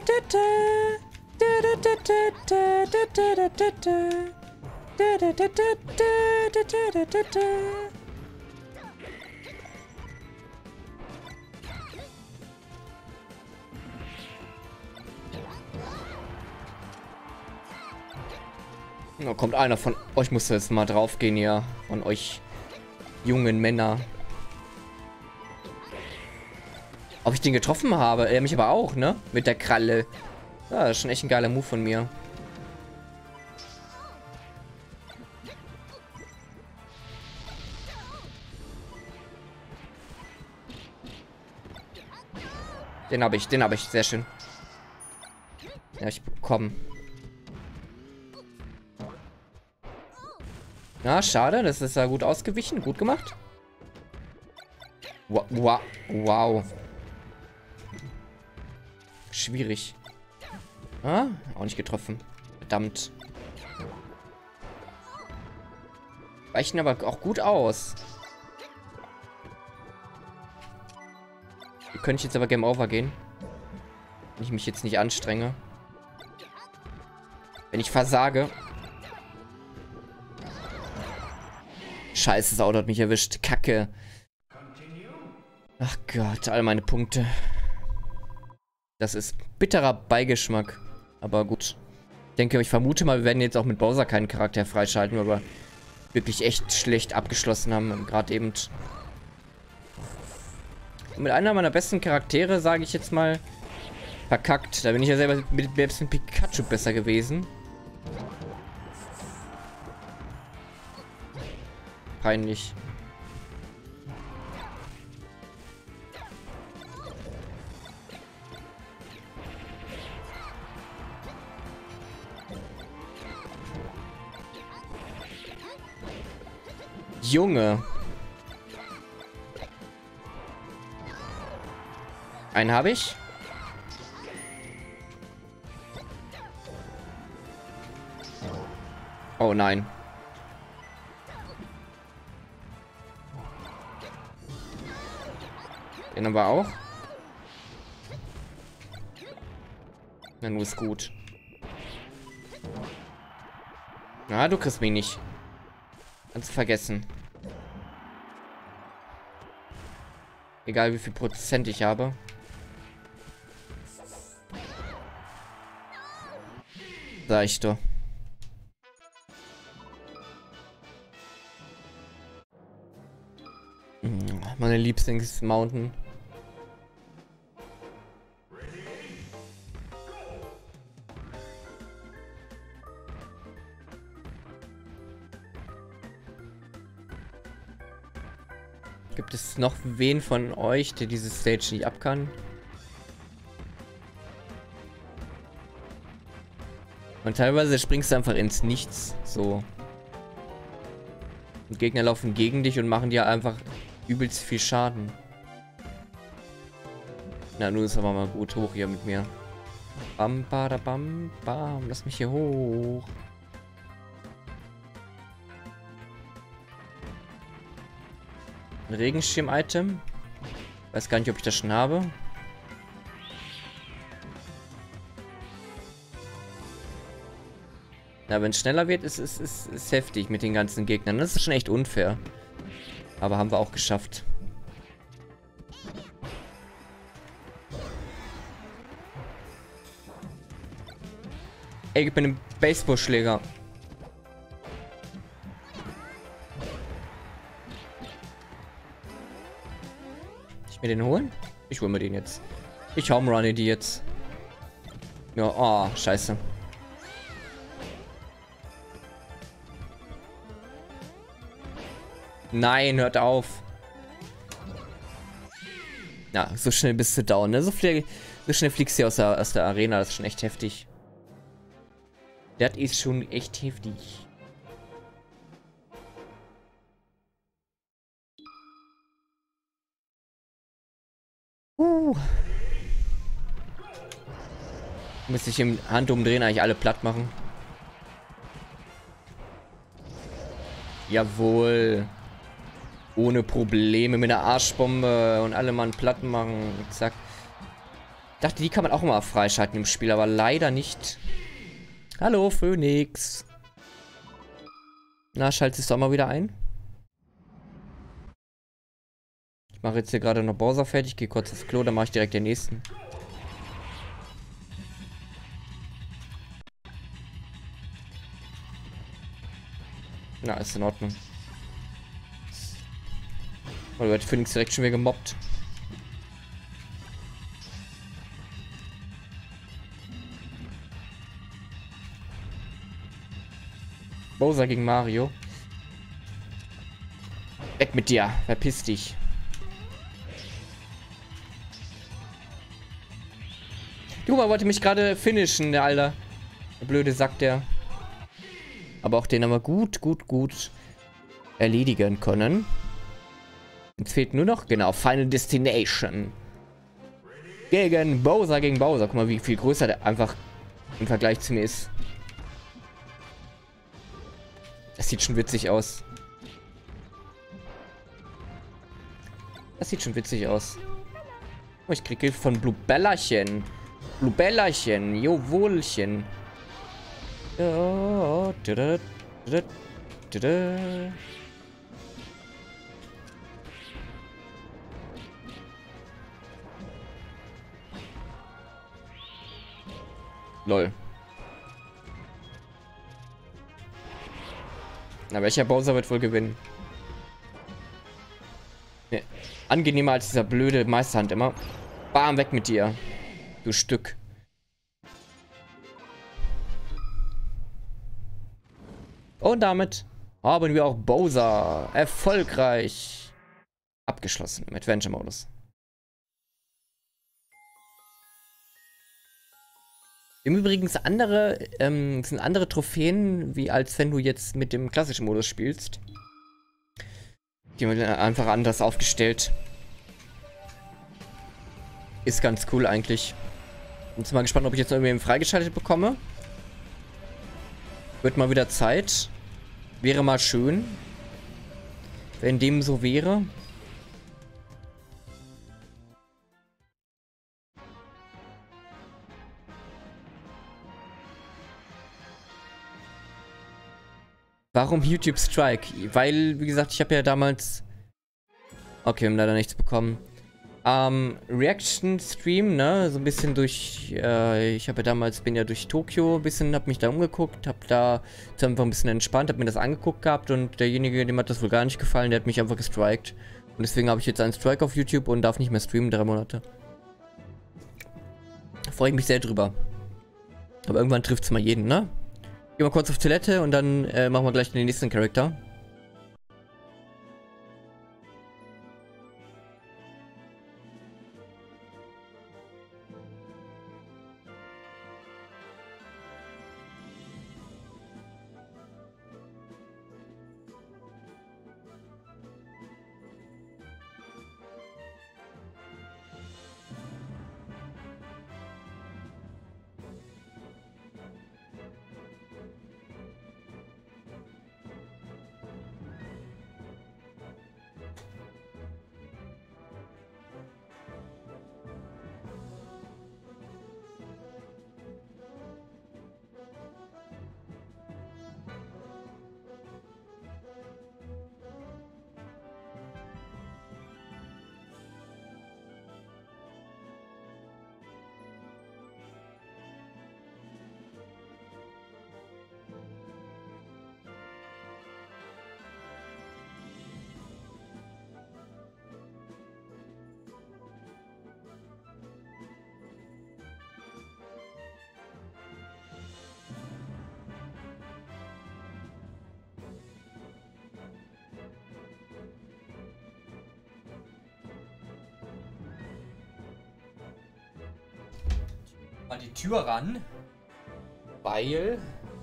Da kommt einer von euch, muss jetzt mal drauf gehen hier. Von euch jungen Männer. Ob ich den getroffen habe? Er mich aber auch, ne? Mit der Kralle. Ja, das ist schon echt ein geiler Move von mir. Den habe ich, den habe ich. Sehr schön. Ja, ich bekommen. Ja, schade. Das ist ja gut ausgewichen. Gut gemacht. Wow. Wow. wow. Schwierig. Ah, auch nicht getroffen. Verdammt. Weichen aber auch gut aus. Hier könnte ich jetzt aber Game Over gehen. Wenn ich mich jetzt nicht anstrenge. Wenn ich versage. Scheiße, das Auto hat mich erwischt. Kacke. Ach Gott, all meine Punkte. Das ist bitterer Beigeschmack. Aber gut. Ich denke, ich vermute mal, wir werden jetzt auch mit Bowser keinen Charakter freischalten, weil wir wirklich echt schlecht abgeschlossen haben. Gerade eben. Und mit einer meiner besten Charaktere, sage ich jetzt mal, verkackt. Da bin ich ja selber mit, selbst mit Pikachu besser gewesen. Peinlich. Junge. Einen habe ich. Oh nein. Den haben wir auch. Na, nur ist gut. Na, du kriegst mich nicht. Kannst du vergessen. Egal wie viel Prozent ich habe. Sag ich doch. Meine Lieblings-Mountain. Gibt es noch wen von euch, der diese Stage nicht ab kann? Und teilweise springst du einfach ins Nichts. So. Und Gegner laufen gegen dich und machen dir einfach übelst viel Schaden. Na, nun ist aber mal gut hoch hier mit mir. Bam, bada, bam, bam. Lass mich hier hoch. Ein Regenschirm-Item. Weiß gar nicht, ob ich das schon habe. Na, wenn es schneller wird, ist es ist, ist, ist heftig mit den ganzen Gegnern. Das ist schon echt unfair. Aber haben wir auch geschafft. Ey, gib mir einen Baseballschläger. Ich mir den holen? Ich hol mir den jetzt. Ich home runne die jetzt. Ja, oh, scheiße. Nein, hört auf. Na, so schnell bist du down, ne? So, viel, so schnell fliegst du aus der, aus der Arena. Das ist schon echt heftig. Das ist schon echt heftig. Uh. Muss ich im Handumdrehen eigentlich alle platt machen? Jawohl. Ohne Probleme mit einer Arschbombe und alle Mann platt machen. Zack. dachte, die kann man auch mal freischalten im Spiel, aber leider nicht. Hallo, Phoenix. Na, schaltest du auch mal wieder ein? Ich mache jetzt hier gerade noch Bowser fertig, gehe kurz aufs Klo, dann mache ich direkt den nächsten. Na, ist in Ordnung. Oh, wird Phoenix direkt schon wieder gemobbt. Bowser gegen Mario. Weg mit dir, verpiss dich. Juma wollte mich gerade finishen, der Alter. Der blöde Sack, der. Aber auch den haben wir gut, gut, gut erledigen können. Jetzt fehlt nur noch, genau, Final Destination. Gegen Bowser, gegen Bowser. Guck mal, wie viel größer der einfach im Vergleich zu mir ist. Das sieht schon witzig aus. Das sieht schon witzig aus. Oh, ich kriege Hilfe von Blubellerchen. Blubellerchen, Jowohlchen. Ja, da, da, da, da, da. Lol. Na, welcher Bowser wird wohl gewinnen? Nee. Angenehmer als dieser blöde Meisterhand immer. Bam, weg mit dir. Du Stück. Und damit haben wir auch Bowser erfolgreich abgeschlossen im Adventure-Modus. Im Übrigen andere, ähm, sind andere Trophäen, wie als wenn du jetzt mit dem klassischen Modus spielst. Die haben wir einfach anders aufgestellt. Ist ganz cool eigentlich. Bin jetzt mal gespannt, ob ich jetzt irgendwie freigeschaltet bekomme. Wird mal wieder Zeit. Wäre mal schön, wenn dem so wäre. Warum YouTube Strike? Weil, wie gesagt, ich habe ja damals... Okay, wir haben leider nichts bekommen. Ähm, Reaction-Stream, ne? So ein bisschen durch... Äh, ich habe ja damals, bin ja durch Tokio ein bisschen, hab mich da umgeguckt, hab da einfach ein bisschen entspannt, hab mir das angeguckt gehabt und derjenige, dem hat das wohl gar nicht gefallen, der hat mich einfach gestrikt. Und deswegen habe ich jetzt einen Strike auf YouTube und darf nicht mehr streamen, drei Monate. Da freue ich mich sehr drüber. Aber irgendwann trifft es mal jeden, ne? Gehen wir kurz auf Toilette und dann äh, machen wir gleich den nächsten Charakter. Mal die Tür ran. Weil...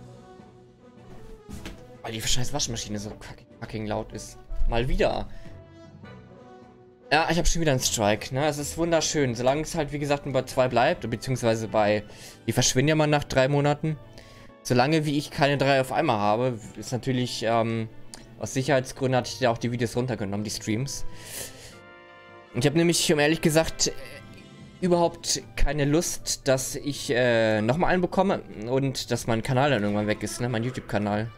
Weil die scheiß Waschmaschine so fucking laut ist. Mal wieder. Ja, ich habe schon wieder einen Strike, ne? Es ist wunderschön. Solange es halt, wie gesagt, bei zwei bleibt, beziehungsweise bei... Die verschwinden ja mal nach drei Monaten. Solange wie ich keine drei auf einmal habe, ist natürlich, ähm... aus Sicherheitsgründen hatte ich ja auch die Videos runtergenommen, die Streams. Und ich habe nämlich, um ehrlich gesagt... überhaupt keine Lust, dass ich äh, nochmal einen bekomme und dass mein Kanal dann irgendwann weg ist, ne? Mein YouTube-Kanal.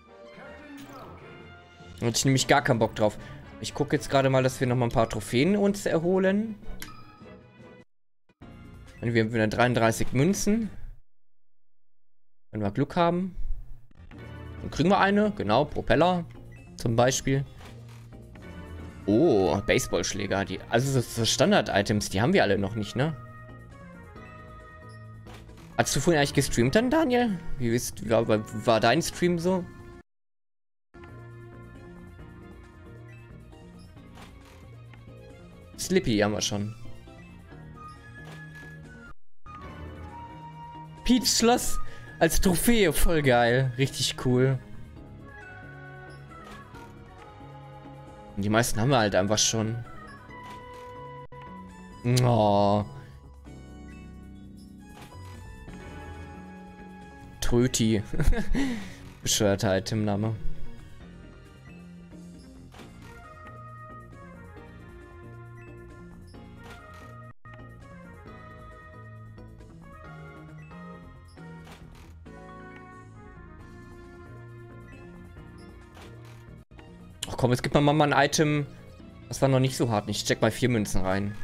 Und ich nämlich gar keinen Bock drauf. Ich gucke jetzt gerade mal, dass wir nochmal ein paar Trophäen uns erholen. Und wir haben wieder dreiunddreißig Münzen. Wenn wir Glück haben. Dann kriegen wir eine. Genau, Propeller zum Beispiel. Oh, Baseballschläger. Die, also so Standard-Items, die haben wir alle noch nicht, ne? Hast du vorhin eigentlich gestreamt dann, Daniel? Wie ist, war, war dein Stream so? Slippy haben wir schon. Peach Schloss als Trophäe, voll geil. Richtig cool. Und die meisten haben wir halt einfach schon. Oh. Tröti. Bescheuerter Itemname. Ach komm, jetzt gibt man mal ein Item. Das war noch nicht so hart. Ich steck mal vier Münzen rein.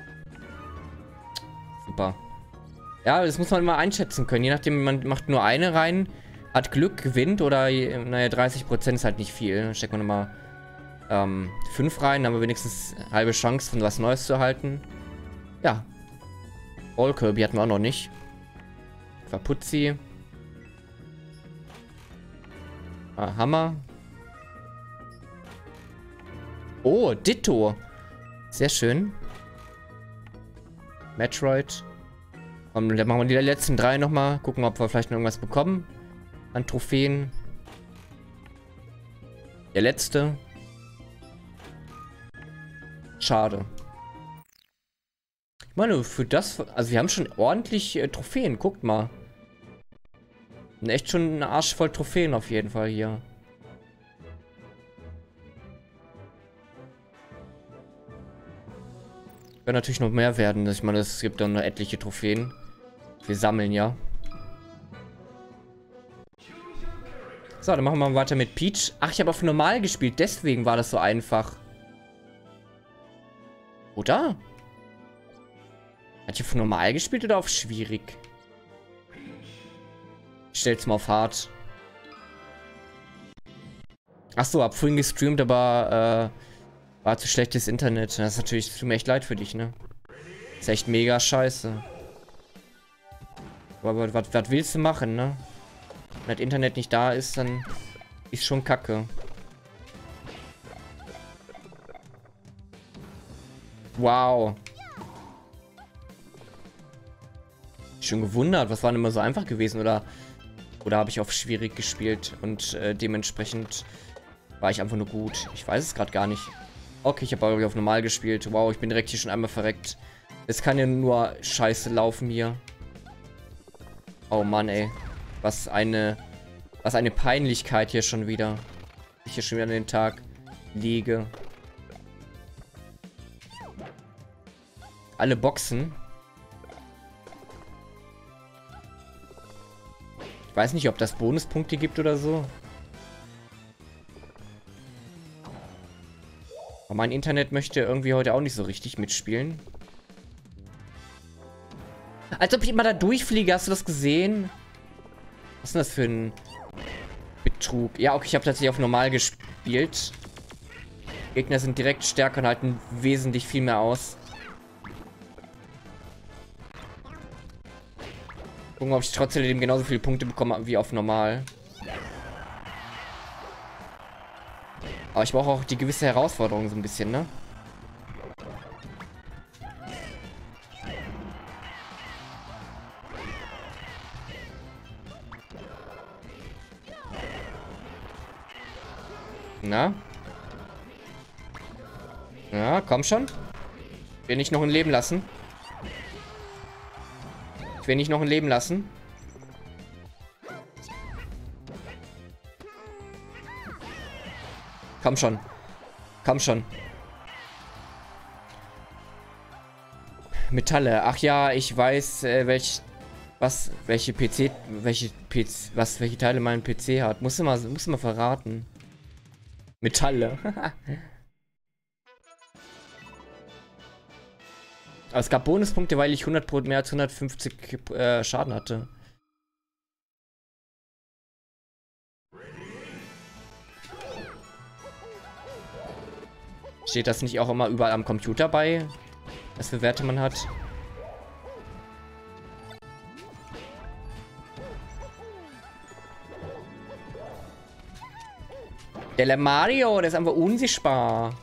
Super. Ja, das muss man mal einschätzen können. Je nachdem, man macht nur eine rein, hat Glück, gewinnt oder, naja, dreißig Prozent ist halt nicht viel. Dann steckt man nochmal ähm, fünf rein, dann haben wir wenigstens eine halbe Chance, von was Neues zu erhalten. Ja. All Kirby hatten wir auch noch nicht. Verputzi. Ah, Hammer. Oh, Ditto. Sehr schön. Metroid. Und dann machen wir die letzten drei nochmal. Gucken, ob wir vielleicht noch irgendwas bekommen. An Trophäen. Der letzte. Schade. Ich meine, für das... Also wir haben schon ordentlich äh, Trophäen. Guckt mal. Und echt schon eine Arsch voll Trophäen auf jeden Fall hier. Kann natürlich noch mehr werden. Ich meine, es gibt dann noch etliche Trophäen. Wir sammeln ja. So, dann machen wir mal weiter mit Peach. Ach, ich habe auf normal gespielt. Deswegen war das so einfach. Oder? Hat ich auf normal gespielt oder auf schwierig? Ich stell's mal auf hart. Ach so, hab vorhin gestreamt, aber äh, war zu schlechtes Internet. Das ist natürlich, tut mir echt leid für dich, ne? Ist echt mega scheiße. Aber was, was willst du machen, ne? Wenn das Internet nicht da ist, dann ist schon kacke. Wow. Schon gewundert, was war denn immer so einfach gewesen? Oder, oder habe ich auf schwierig gespielt und äh, dementsprechend war ich einfach nur gut? Ich weiß es gerade gar nicht. Okay, ich habe aber auf normal gespielt. Wow, ich bin direkt hier schon einmal verreckt. Es kann ja nur scheiße laufen hier. Oh Mann, ey. Was eine... Was eine Peinlichkeit hier schon wieder. Ich hier schon wieder an den Tag liege. Alle Boxen. Ich weiß nicht, ob das Bonuspunkte gibt oder so. Aber mein Internet möchte irgendwie heute auch nicht so richtig mitspielen. Als ob ich immer da durchfliege. Hast du das gesehen? Was ist denn das für ein Betrug? Ja, okay, ich habe tatsächlich auf normal gespielt. Gegner sind direkt stärker und halten wesentlich viel mehr aus. Gucken, ob ich trotzdem genauso viele Punkte bekomme wie auf normal. Aber ich brauche auch die gewisse Herausforderung so ein bisschen, ne? Na? Ja, komm schon. Ich will nicht noch ein Leben lassen. Ich will nicht noch ein Leben lassen. Komm schon. Komm schon. Metalle. Ach ja, ich weiß, äh, welch, was, welche P C, welche P C, was, welche Teile mein P C hat. Muss immer, muss immer verraten. Metalle. Aber es gab Bonuspunkte, weil ich hundert Pro mehr als hundertfünfzig äh, Schaden hatte. Steht das nicht auch immer überall am Computer bei, was für Werte man hat? Der Mario, der ist einfach unsichtbar.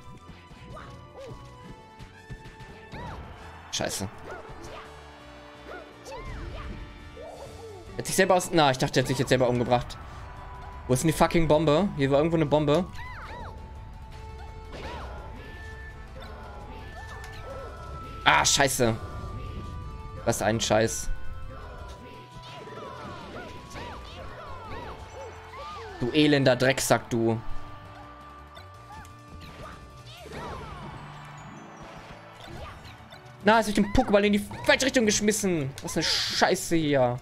Scheiße. Er hat sich selber aus... Na, ich dachte, er hat sich jetzt selber umgebracht. Wo ist denn die fucking Bombe? Hier war irgendwo eine Bombe. Ah, scheiße. Was ein Scheiß. Du elender Drecksack, du. Na, jetzt hab ich den Pokéball in die falsche Richtung geschmissen. Was eine Scheiße hier.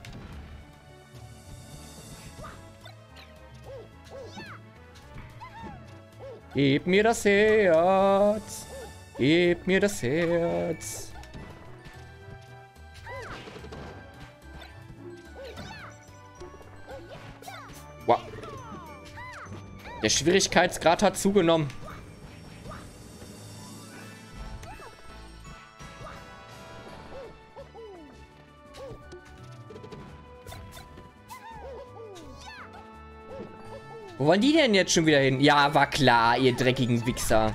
Gib mir das Herz. Gib mir das Herz. Wow. Der Schwierigkeitsgrad hat zugenommen. Wo wollen die denn jetzt schon wieder hin? Ja, war klar, ihr dreckigen Wichser.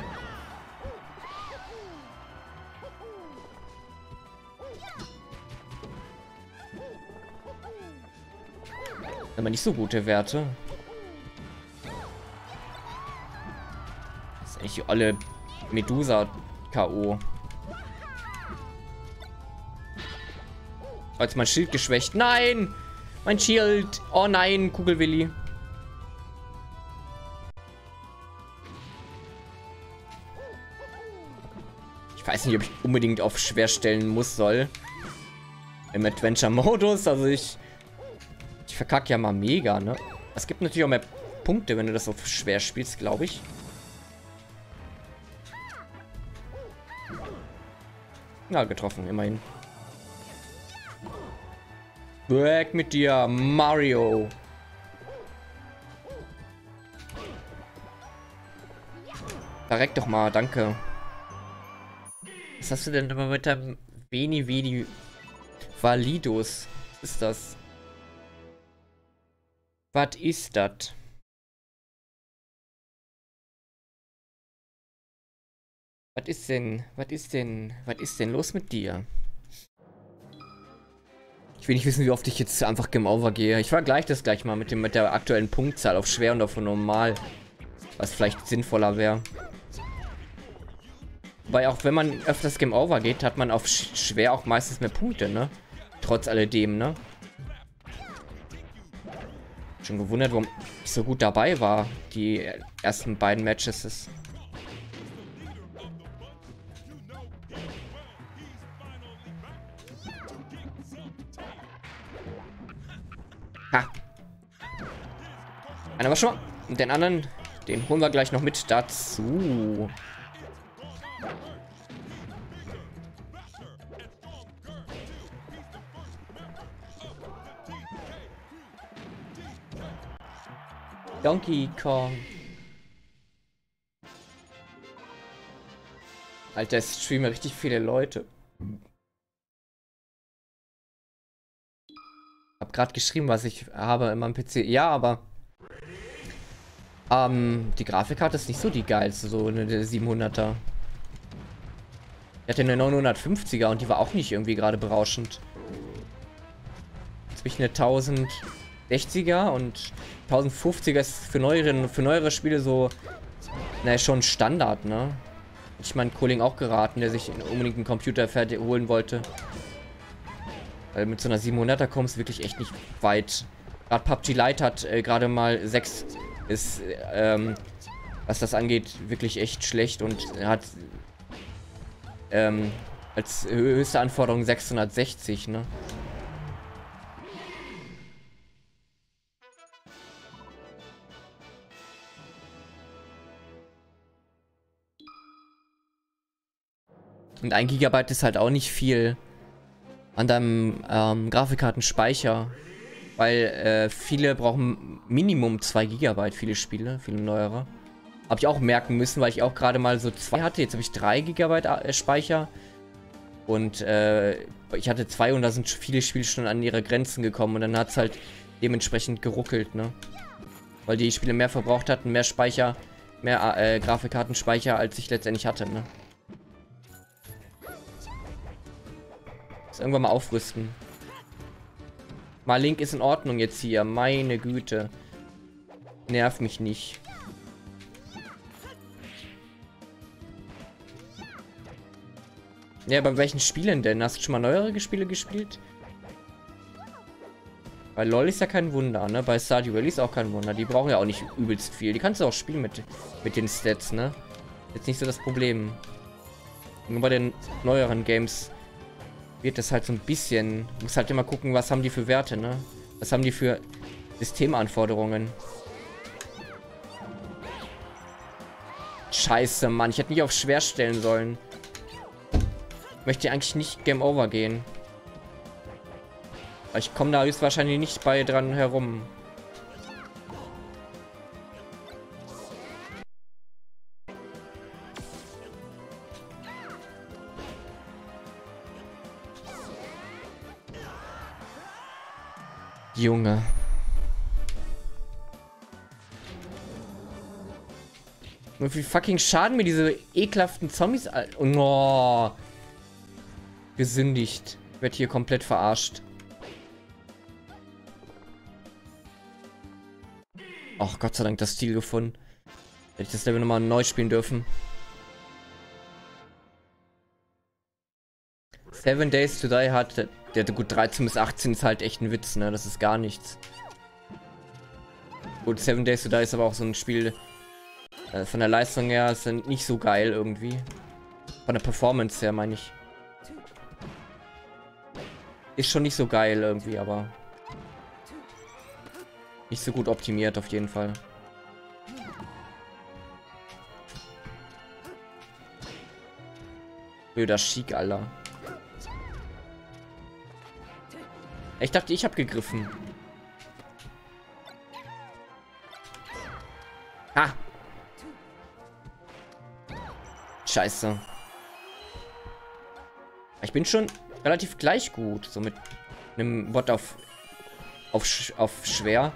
Aber nicht so gute Werte. Das ist eigentlich die olle Medusa-K O. Als mein Schild geschwächt. Nein! Mein Schild! Oh nein, Kugelwilli. Ich weiß nicht, ob ich unbedingt auf schwer stellen muss soll. Im Adventure-Modus. Also ich... Ich verkacke ja mal mega, ne? Es gibt natürlich auch mehr Punkte, wenn du das auf schwer spielst, glaube ich. Ja, getroffen, immerhin. Weg mit dir, Mario. Verreck doch mal, danke. Was hast du denn immer mit deinem Veni Vidi Validus? Was ist das? Was ist das? Was ist denn? Was ist denn? Was ist denn los mit dir? Ich will nicht wissen, wie oft ich jetzt einfach Game Over gehe. Ich vergleiche das gleich mal mit dem mit der aktuellen Punktzahl auf schwer und auf normal. Was vielleicht sinnvoller wäre. Weil auch wenn man öfters Game Over geht, hat man auf sch schwer auch meistens mehr Punkte, ne? Trotz alledem, ne? Schon gewundert, warum ich so gut dabei war, die ersten beiden Matches. Ist. Ha! Einer war schon mal. Und den anderen, den holen wir gleich noch mit dazu. Donkey Kong. Alter, es streamen richtig viele Leute. Hab gerade geschrieben, was ich habe in meinem P C. Ja, aber ähm, die Grafikkarte ist nicht so die geilste, so eine siebenhunderter. Ich hatte eine neunhundertfünfziger und die war auch nicht irgendwie gerade berauschend. Jetzt habe ich eine tausendsechziger und tausendfünfziger ist für neuere, für neuere Spiele so, naja, schon Standard, ne? Ich meinen Kollegen auch geraten, der sich unbedingt einen Computer fertig holen wollte. Weil mit so einer siebenhunderter kommst du wirklich echt nicht weit. Gerade P U B G Lite hat äh, gerade mal sechs, ist, ähm, was das angeht, wirklich echt schlecht und hat, ähm, Als höchste Anforderung sechshundertsechzig, ne? Und ein Gigabyte ist halt auch nicht viel an deinem ähm, Grafikkartenspeicher. Weil äh, viele brauchen Minimum zwei Gigabyte, viele Spiele, viele neuere. Habe ich auch merken müssen, weil ich auch gerade mal so zwei hatte. Jetzt habe ich drei Gigabyte äh, Speicher. Und äh, ich hatte zwei und da sind viele Spiele schon an ihre Grenzen gekommen. Und dann hat es halt dementsprechend geruckelt, ne? Weil die Spiele mehr verbraucht hatten, mehr Speicher, mehr äh, Grafikkartenspeicher, als ich letztendlich hatte, ne? Muss irgendwann mal aufrüsten. Mal Link ist in Ordnung jetzt hier. Meine Güte. Nerv mich nicht. Ja, bei welchen Spielen denn? Hast du schon mal neuere Spiele gespielt? Bei LoL ist ja kein Wunder, ne? Bei Stardew Valley ist auch kein Wunder. Die brauchen ja auch nicht übelst viel. Die kannst du auch spielen mit, mit den Stats, ne? Jetzt nicht so das Problem. Nur bei den neueren Games wird das halt so ein bisschen... Muss halt immer gucken, was haben die für Werte, ne? Was haben die für Systemanforderungen? Scheiße, Mann. Ich hätte nicht auf schwer stellen sollen. Ich möchte eigentlich nicht Game Over gehen. Weil ich komme da höchstwahrscheinlich nicht bei dran herum. Junge. Wie viel fucking Schaden mir diese ekelhaften Zombies... Oh. Gesündigt. Ich werde hier komplett verarscht. Ach, Gott sei Dank das Ziel gefunden. Hätte ich das Level nochmal neu spielen dürfen. Seven Days to Die hat... Der hatte gut dreizehn bis achtzehn ist halt echt ein Witz, ne? Das ist gar nichts. Gut, Seven Days to Die ist aber auch so ein Spiel... Äh, von der Leistung her ist dann nicht so geil irgendwie. Von der Performance her, meine ich. Ist schon nicht so geil irgendwie, aber... Nicht so gut optimiert auf jeden Fall. Blöder Chic, Alter. Ich dachte, ich habe gegriffen. Ha! Scheiße. Ich bin schon relativ gleich gut. So mit einem Bot auf, auf, sch auf schwer.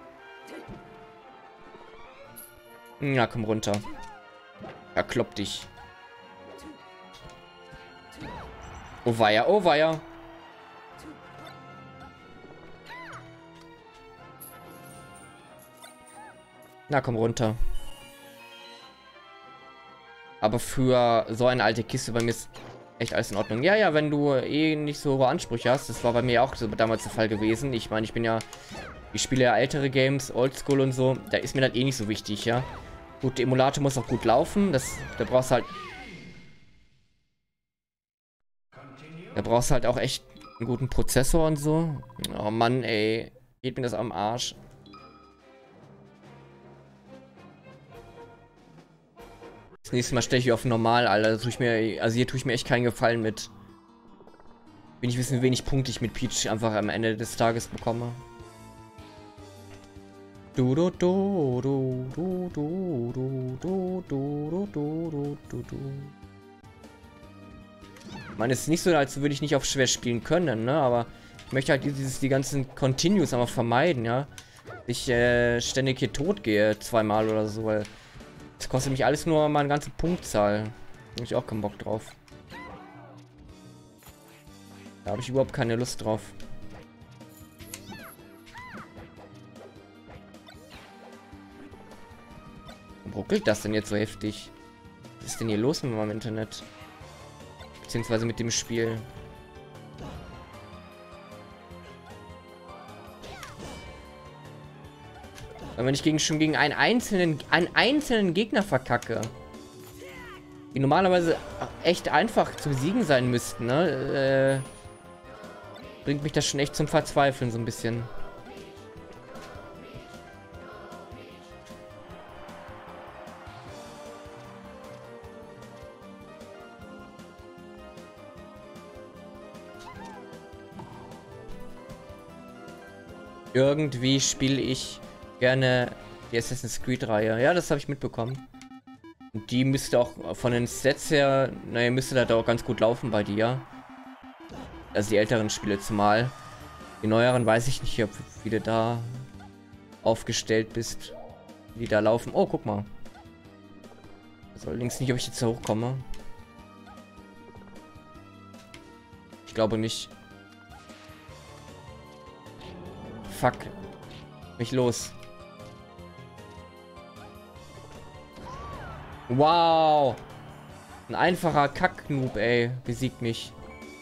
Na, komm runter. Ja, klopp dich. Oh weia, oh weia. Na, komm runter. Aber für so eine alte Kiste bei mir ist echt alles in Ordnung. Ja, ja, wenn du eh nicht so hohe Ansprüche hast. Das war bei mir auch so damals der Fall gewesen. Ich meine, ich bin ja... Ich spiele ja ältere Games, Oldschool und so. Da ist mir das eh nicht so wichtig, ja. Gut, der Emulator muss auch gut laufen. Das, da brauchst du halt... Da brauchst du halt auch echt einen guten Prozessor und so. Oh Mann, ey. Geht mir das am Arsch. Das nächste Mal stelle ich auf normal, Alter. Tue ich mir, also hier tue ich mir echt keinen Gefallen mit. Bin ich wissen, wie wenig Punkte ich mit Peach einfach am Ende des Tages bekomme. Du du du du du du du du du du du du. Ich meine, es ist nicht so, als würde ich nicht auf schwer spielen können, ne? Aber ich möchte halt dieses, die ganzen Continues einfach vermeiden, ja? Ich äh, ständig hier tot gehe, zweimal oder so, weil das kostet mich alles nur mal eine ganze Punktzahl. Da habe ich auch keinen Bock drauf. Da habe ich überhaupt keine Lust drauf. Warum ruckelt das denn jetzt so heftig? Was ist denn hier los mit meinem Internet? Beziehungsweise mit dem Spiel. Weil wenn ich gegen, schon gegen einen einzelnen, einen einzelnen Gegner verkacke. die normalerweise echt einfach zu besiegen sein müssten, ne? Äh, bringt mich das schon echt zum Verzweifeln so ein bisschen. Irgendwie spiele ich gerne die Assassin's Creed-Reihe. Ja, das habe ich mitbekommen. Und die müsste auch von den Stats her, naja, müsste das auch ganz gut laufen bei dir. Also die älteren Spiele zumal. Die neueren weiß ich nicht, ob wie du da aufgestellt bist. Wie die da laufen. Oh, guck mal. Also allerdings nicht, ob ich jetzt da hochkomme. Ich glaube nicht. Fuck. Mich los. Wow. Ein einfacher Kack-Noob, ey. Besiegt mich.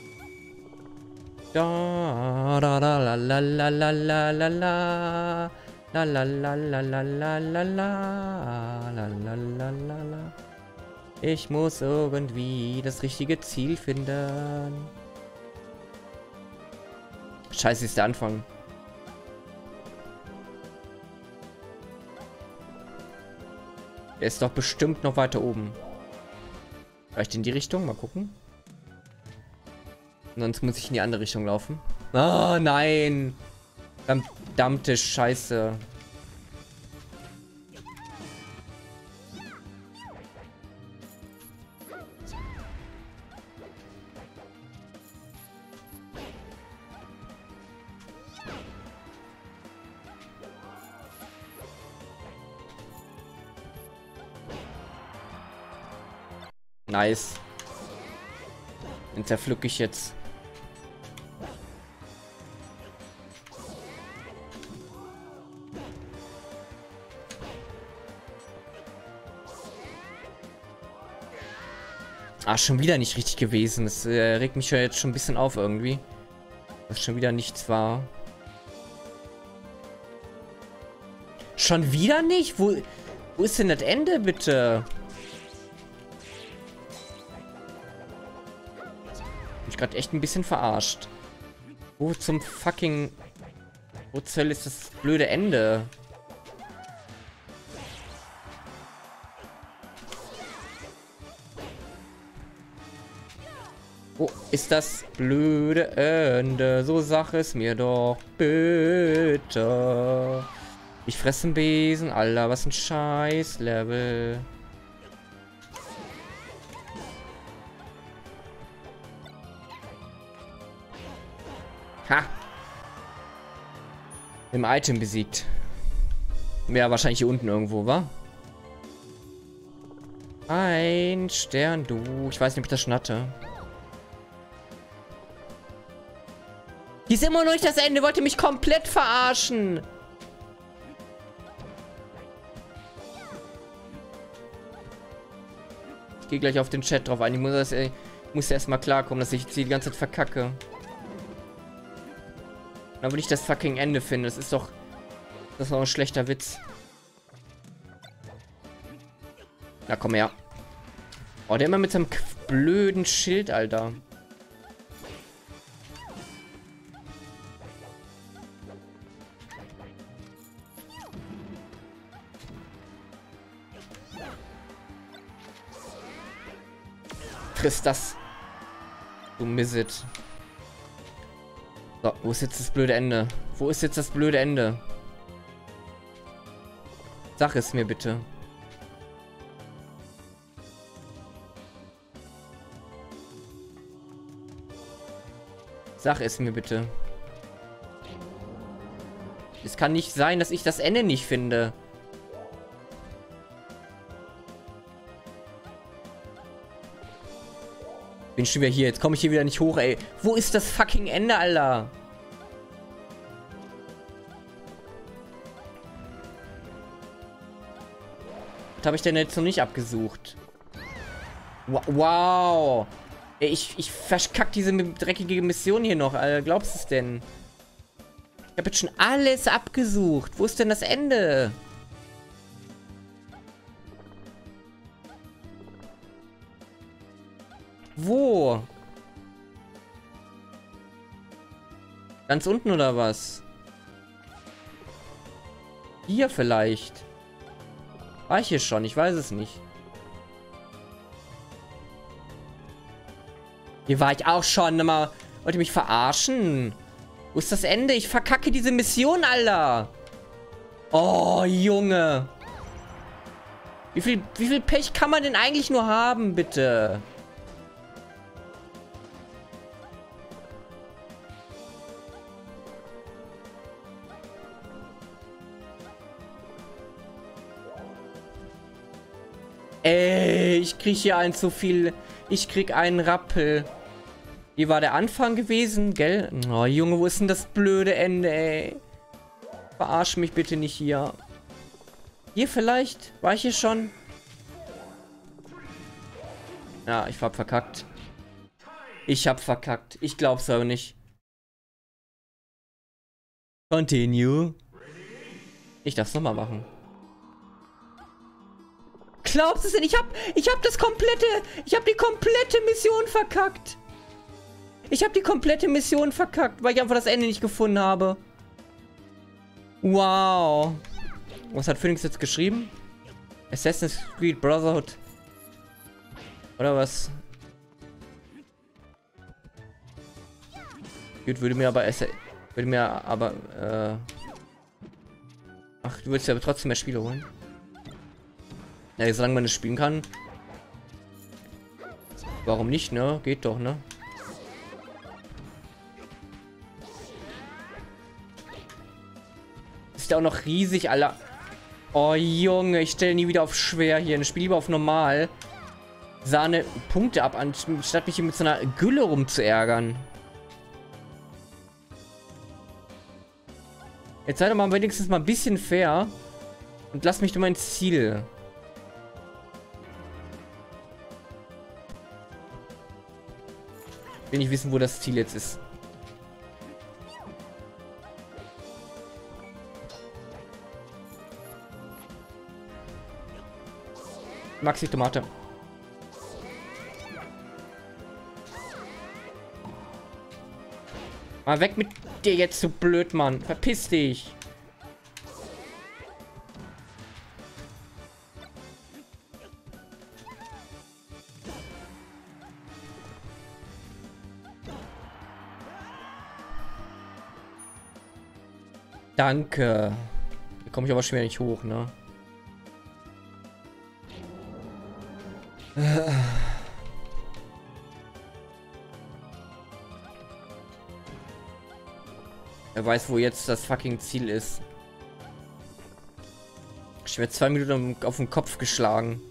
Da, da, da, la, la, la, la, la, la, la. La, la, la, la, la, la, la, la. La, la, la, la, la. Ich muss irgendwie das richtige Ziel finden. Scheiße, ist der Anfang. Er ist doch bestimmt noch weiter oben. Vielleicht in die Richtung? Mal gucken. Sonst muss ich in die andere Richtung laufen. Ah, nein! Verdammte Scheiße. Nice. Den zerpflücke ich jetzt. Ah, schon wieder nicht richtig gewesen. Das äh, regt mich ja jetzt schon ein bisschen auf irgendwie. Dass schon wieder nichts war. Schon wieder nicht? Wo, wo ist denn das Ende, bitte? Ich gerade echt ein bisschen verarscht. Wo zum fucking... Wo zur Hölle ist das blöde Ende? Wo ist das blöde Ende? So sag es mir doch bitte. Ich fresse einen Besen. Alter, was ein Scheiß-Level. Ha! Im Item besiegt. Ja, wahrscheinlich hier unten irgendwo, wa? Ein Stern, du. Ich weiß nicht, ob ich das schon hatte. Hier ist immer noch nicht das Ende. Wollt ihr mich komplett verarschen? Ich gehe gleich auf den Chat drauf ein. Ich muss, das, ich muss erstmal klarkommen, dass ich jetzt hier die ganze Zeit verkacke. Aber nicht das fucking Ende finde. Das ist doch... Das ist doch ein schlechter Witz. Na, komm her. Oh, der immer mit seinem blöden Schild, Alter. Friss das. Du Misset. So, wo ist jetzt das blöde Ende? Wo ist jetzt das blöde Ende? Sag es mir bitte. Sag es mir bitte. Es kann nicht sein, dass ich das Ende nicht finde. Bin schon wieder hier. Jetzt komme ich hier wieder nicht hoch, ey. Wo ist das fucking Ende, Alter? Was habe ich denn jetzt noch nicht abgesucht? Wow. Ey, ich, ich verkack diese dreckige Mission hier noch. Alter. Glaubst du es denn? Ich habe jetzt schon alles abgesucht. Wo ist denn das Ende? Wo? Ganz unten oder was? Hier vielleicht. War ich hier schon? Ich weiß es nicht. Hier war ich auch schon. Mal. Wollt ihr mich verarschen? Wo ist das Ende? Ich verkacke diese Mission, Alter. Oh, Junge. Wie viel, wie viel Pech kann man denn eigentlich nur haben, bitte? Ey, ich krieg hier ein zu viel. Ich krieg einen Rappel. Hier war der Anfang gewesen, gell? Oh, Junge, wo ist denn das blöde Ende, ey? Verarsch mich bitte nicht hier. Hier vielleicht? War ich hier schon? Ja, ich hab verkackt. Ich hab verkackt. Ich glaub's aber nicht. Continue. Ich darf's nochmal machen. Glaubst du es denn? Ich hab, ich hab das komplette, ich hab die komplette Mission verkackt. Ich hab die komplette Mission verkackt, weil ich einfach das Ende nicht gefunden habe. Wow. Was hat Phoenix jetzt geschrieben? Assassin's Creed Brotherhood. Oder was? Gut, würde mir aber würde mir aber äh ach, du willst ja aber trotzdem mehr Spiele holen. Ja, solange man es spielen kann. Warum nicht, ne? Geht doch, ne? Ist ja auch noch riesig, Alter. Oh, Junge, ich stelle nie wieder auf schwer hier. Ich spiele lieber auf normal. Sahne Punkte ab, anstatt mich hier mit so einer Gülle rumzuärgern. Jetzt sei doch mal wenigstens mal ein bisschen fair. Und lass mich doch mein Ziel. Ich will nicht wissen, wo das Ziel jetzt ist. Maxi Tomate. Mal weg mit dir jetzt, du blöd, Mann. Verpiss dich. Danke. Hier komme ich aber schwer nicht hoch, ne? Er weiß, wo jetzt das fucking Ziel ist. Ich werde zwei Minuten auf den Kopf geschlagen.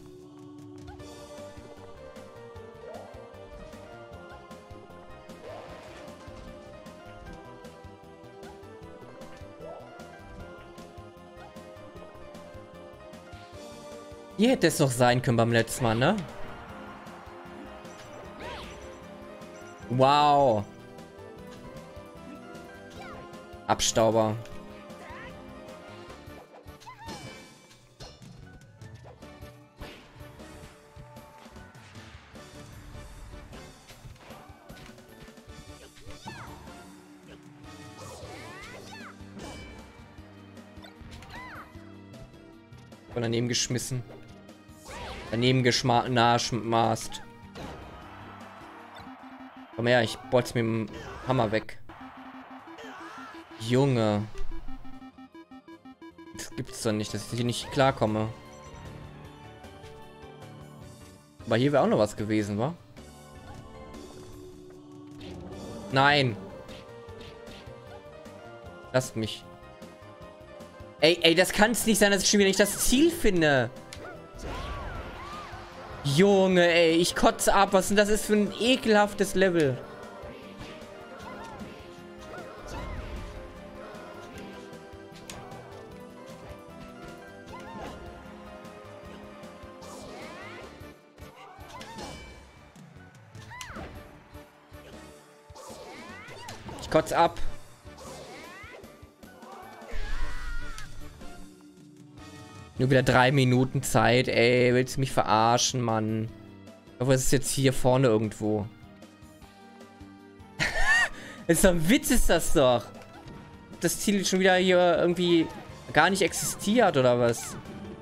Hier hätte es noch sein können beim letzten Mal, ne? Wow. Abstauber. Von daneben geschmissen. Daneben geschmaßt. Komm her, ich bolz mit dem Hammer weg. Junge. Das gibt's doch nicht, dass ich hier nicht klarkomme. Aber hier wäre auch noch was gewesen, wa? Nein. Lasst mich. Ey, ey, das kann es nicht sein, dass ich schon wieder nicht das Ziel finde. Junge, ey, ich kotze ab. Was denn das ist für ein ekelhaftes Level? Ich kotze ab. Nur wieder drei Minuten Zeit, ey. Willst du mich verarschen, Mann? Aber es ist jetzt hier vorne irgendwo. Ist doch ein Witz, ist das doch. Das Ziel schon wieder hier irgendwie gar nicht existiert, oder was?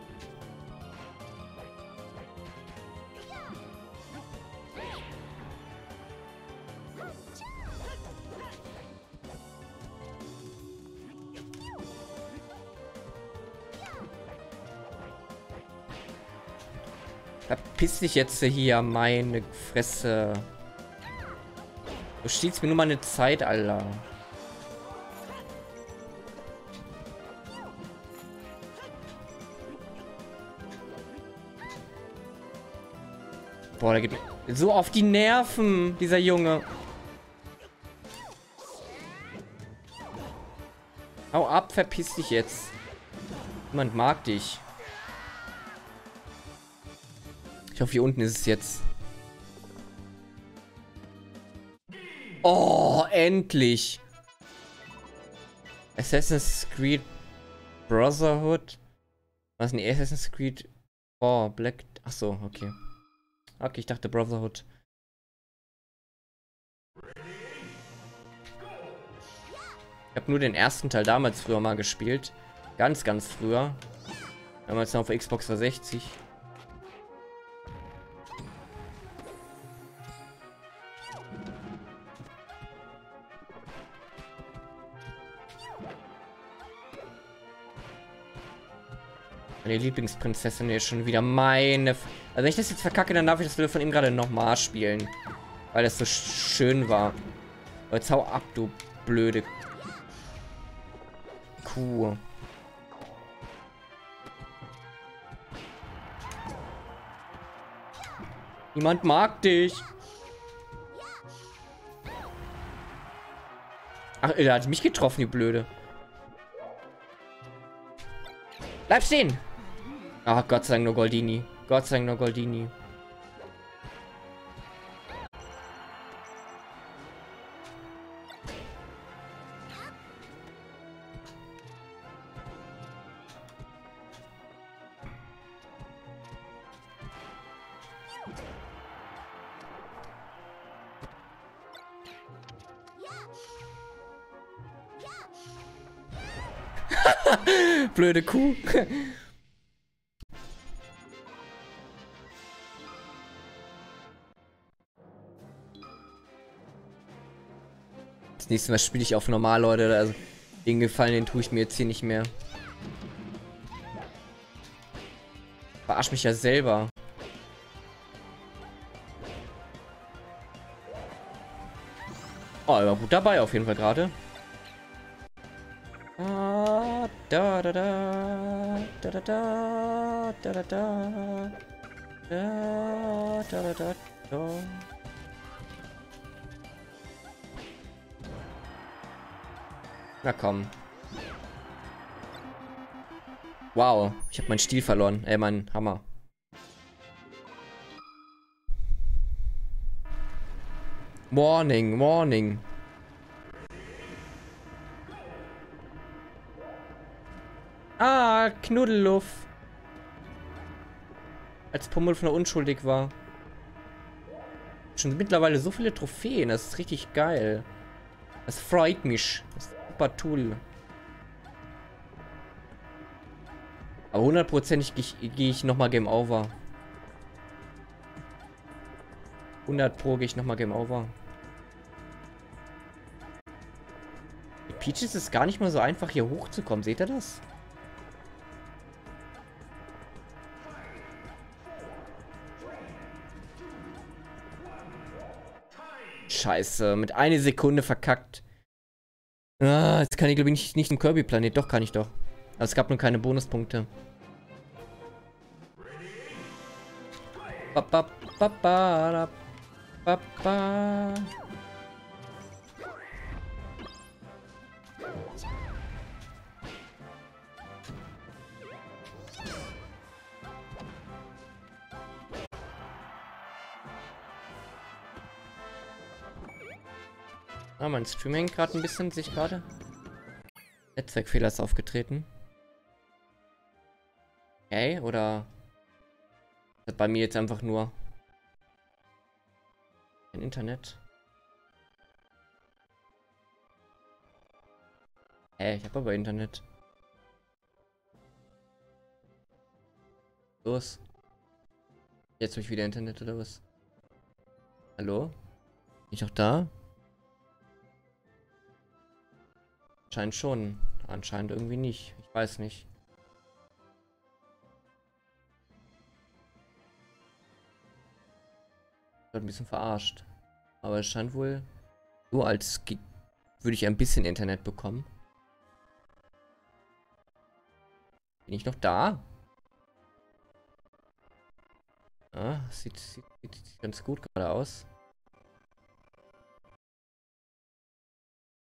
Verpiss dich jetzt hier, meine Fresse. Du stiehlst mir nur mal eine Zeit, Alter. Boah, der geht mir so auf die Nerven, dieser Junge. Hau ab, verpiss dich jetzt. Niemand mag dich. Ich hoffe, hier unten ist es jetzt. Oh, endlich. Assassin's Creed Brotherhood. Was ist denn Assassin's Creed? Oh, Black. Ach so, okay. Okay, ich dachte Brotherhood. Ich habe nur den ersten Teil damals früher mal gespielt. Ganz, ganz früher. Damals noch auf Xbox dreihundertsechzig. Meine Lieblingsprinzessin ist schon wieder meine... F also wenn ich das jetzt verkacke, dann darf ich das Video von ihm gerade nochmal spielen. Weil das so schön war. Aber jetzt hau ab, du blöde Kuh. Niemand mag dich. Ach, er hat mich getroffen, die Blöde. Bleib stehen! Ach, Gott sei Dank nur Goldini. Gott sei Dank nur Goldini. Blöde Kuh. Das nächste Mal spiele ich auf normal, Leute. Also den Gefallen, den tue ich mir jetzt hier nicht mehr. Verarsch mich ja selber. Oh, er war gut dabei auf jeden Fall gerade. Da da da da da da da da da da da da da da. Na komm. Wow, ich habe meinen Stiel verloren. Äh, mein Hammer. Morning, morning. Ah, Knuddelluff. Als Pummel von der unschuldig war. Schon mittlerweile so viele Trophäen. Das ist richtig geil. Das freut mich. Das ist super Tool. Aber hundertprozentig gehe geh ich nochmal Game Over. hundert Pro gehe ich nochmal Game Over. Die Peaches ist gar nicht mal so einfach hier hochzukommen. Seht ihr das? Scheiße, mit einer Sekunde verkackt. Ah, jetzt kann ich glaube ich nicht, nicht im Kirby-Planet. Doch, kann ich doch. Aber es gab nur keine Bonuspunkte. Ba, ba, ba, ba, ba, ba. Ah, mein Stream hängt gerade ein bisschen, sich gerade. Netzwerkfehler ist aufgetreten. Okay, oder... Das bei mir jetzt einfach nur... Ein Internet. Hä, ich habe aber Internet. Los. Jetzt habe ich wieder Internet oder was? Hallo? Bin ich noch da? Scheint schon. Anscheinend irgendwie nicht. Ich weiß nicht. Ein bisschen verarscht. Aber es scheint wohl so, als würde ich ein bisschen Internet bekommen. Bin ich noch da? Ah, sieht, sieht, sieht ganz gut gerade aus.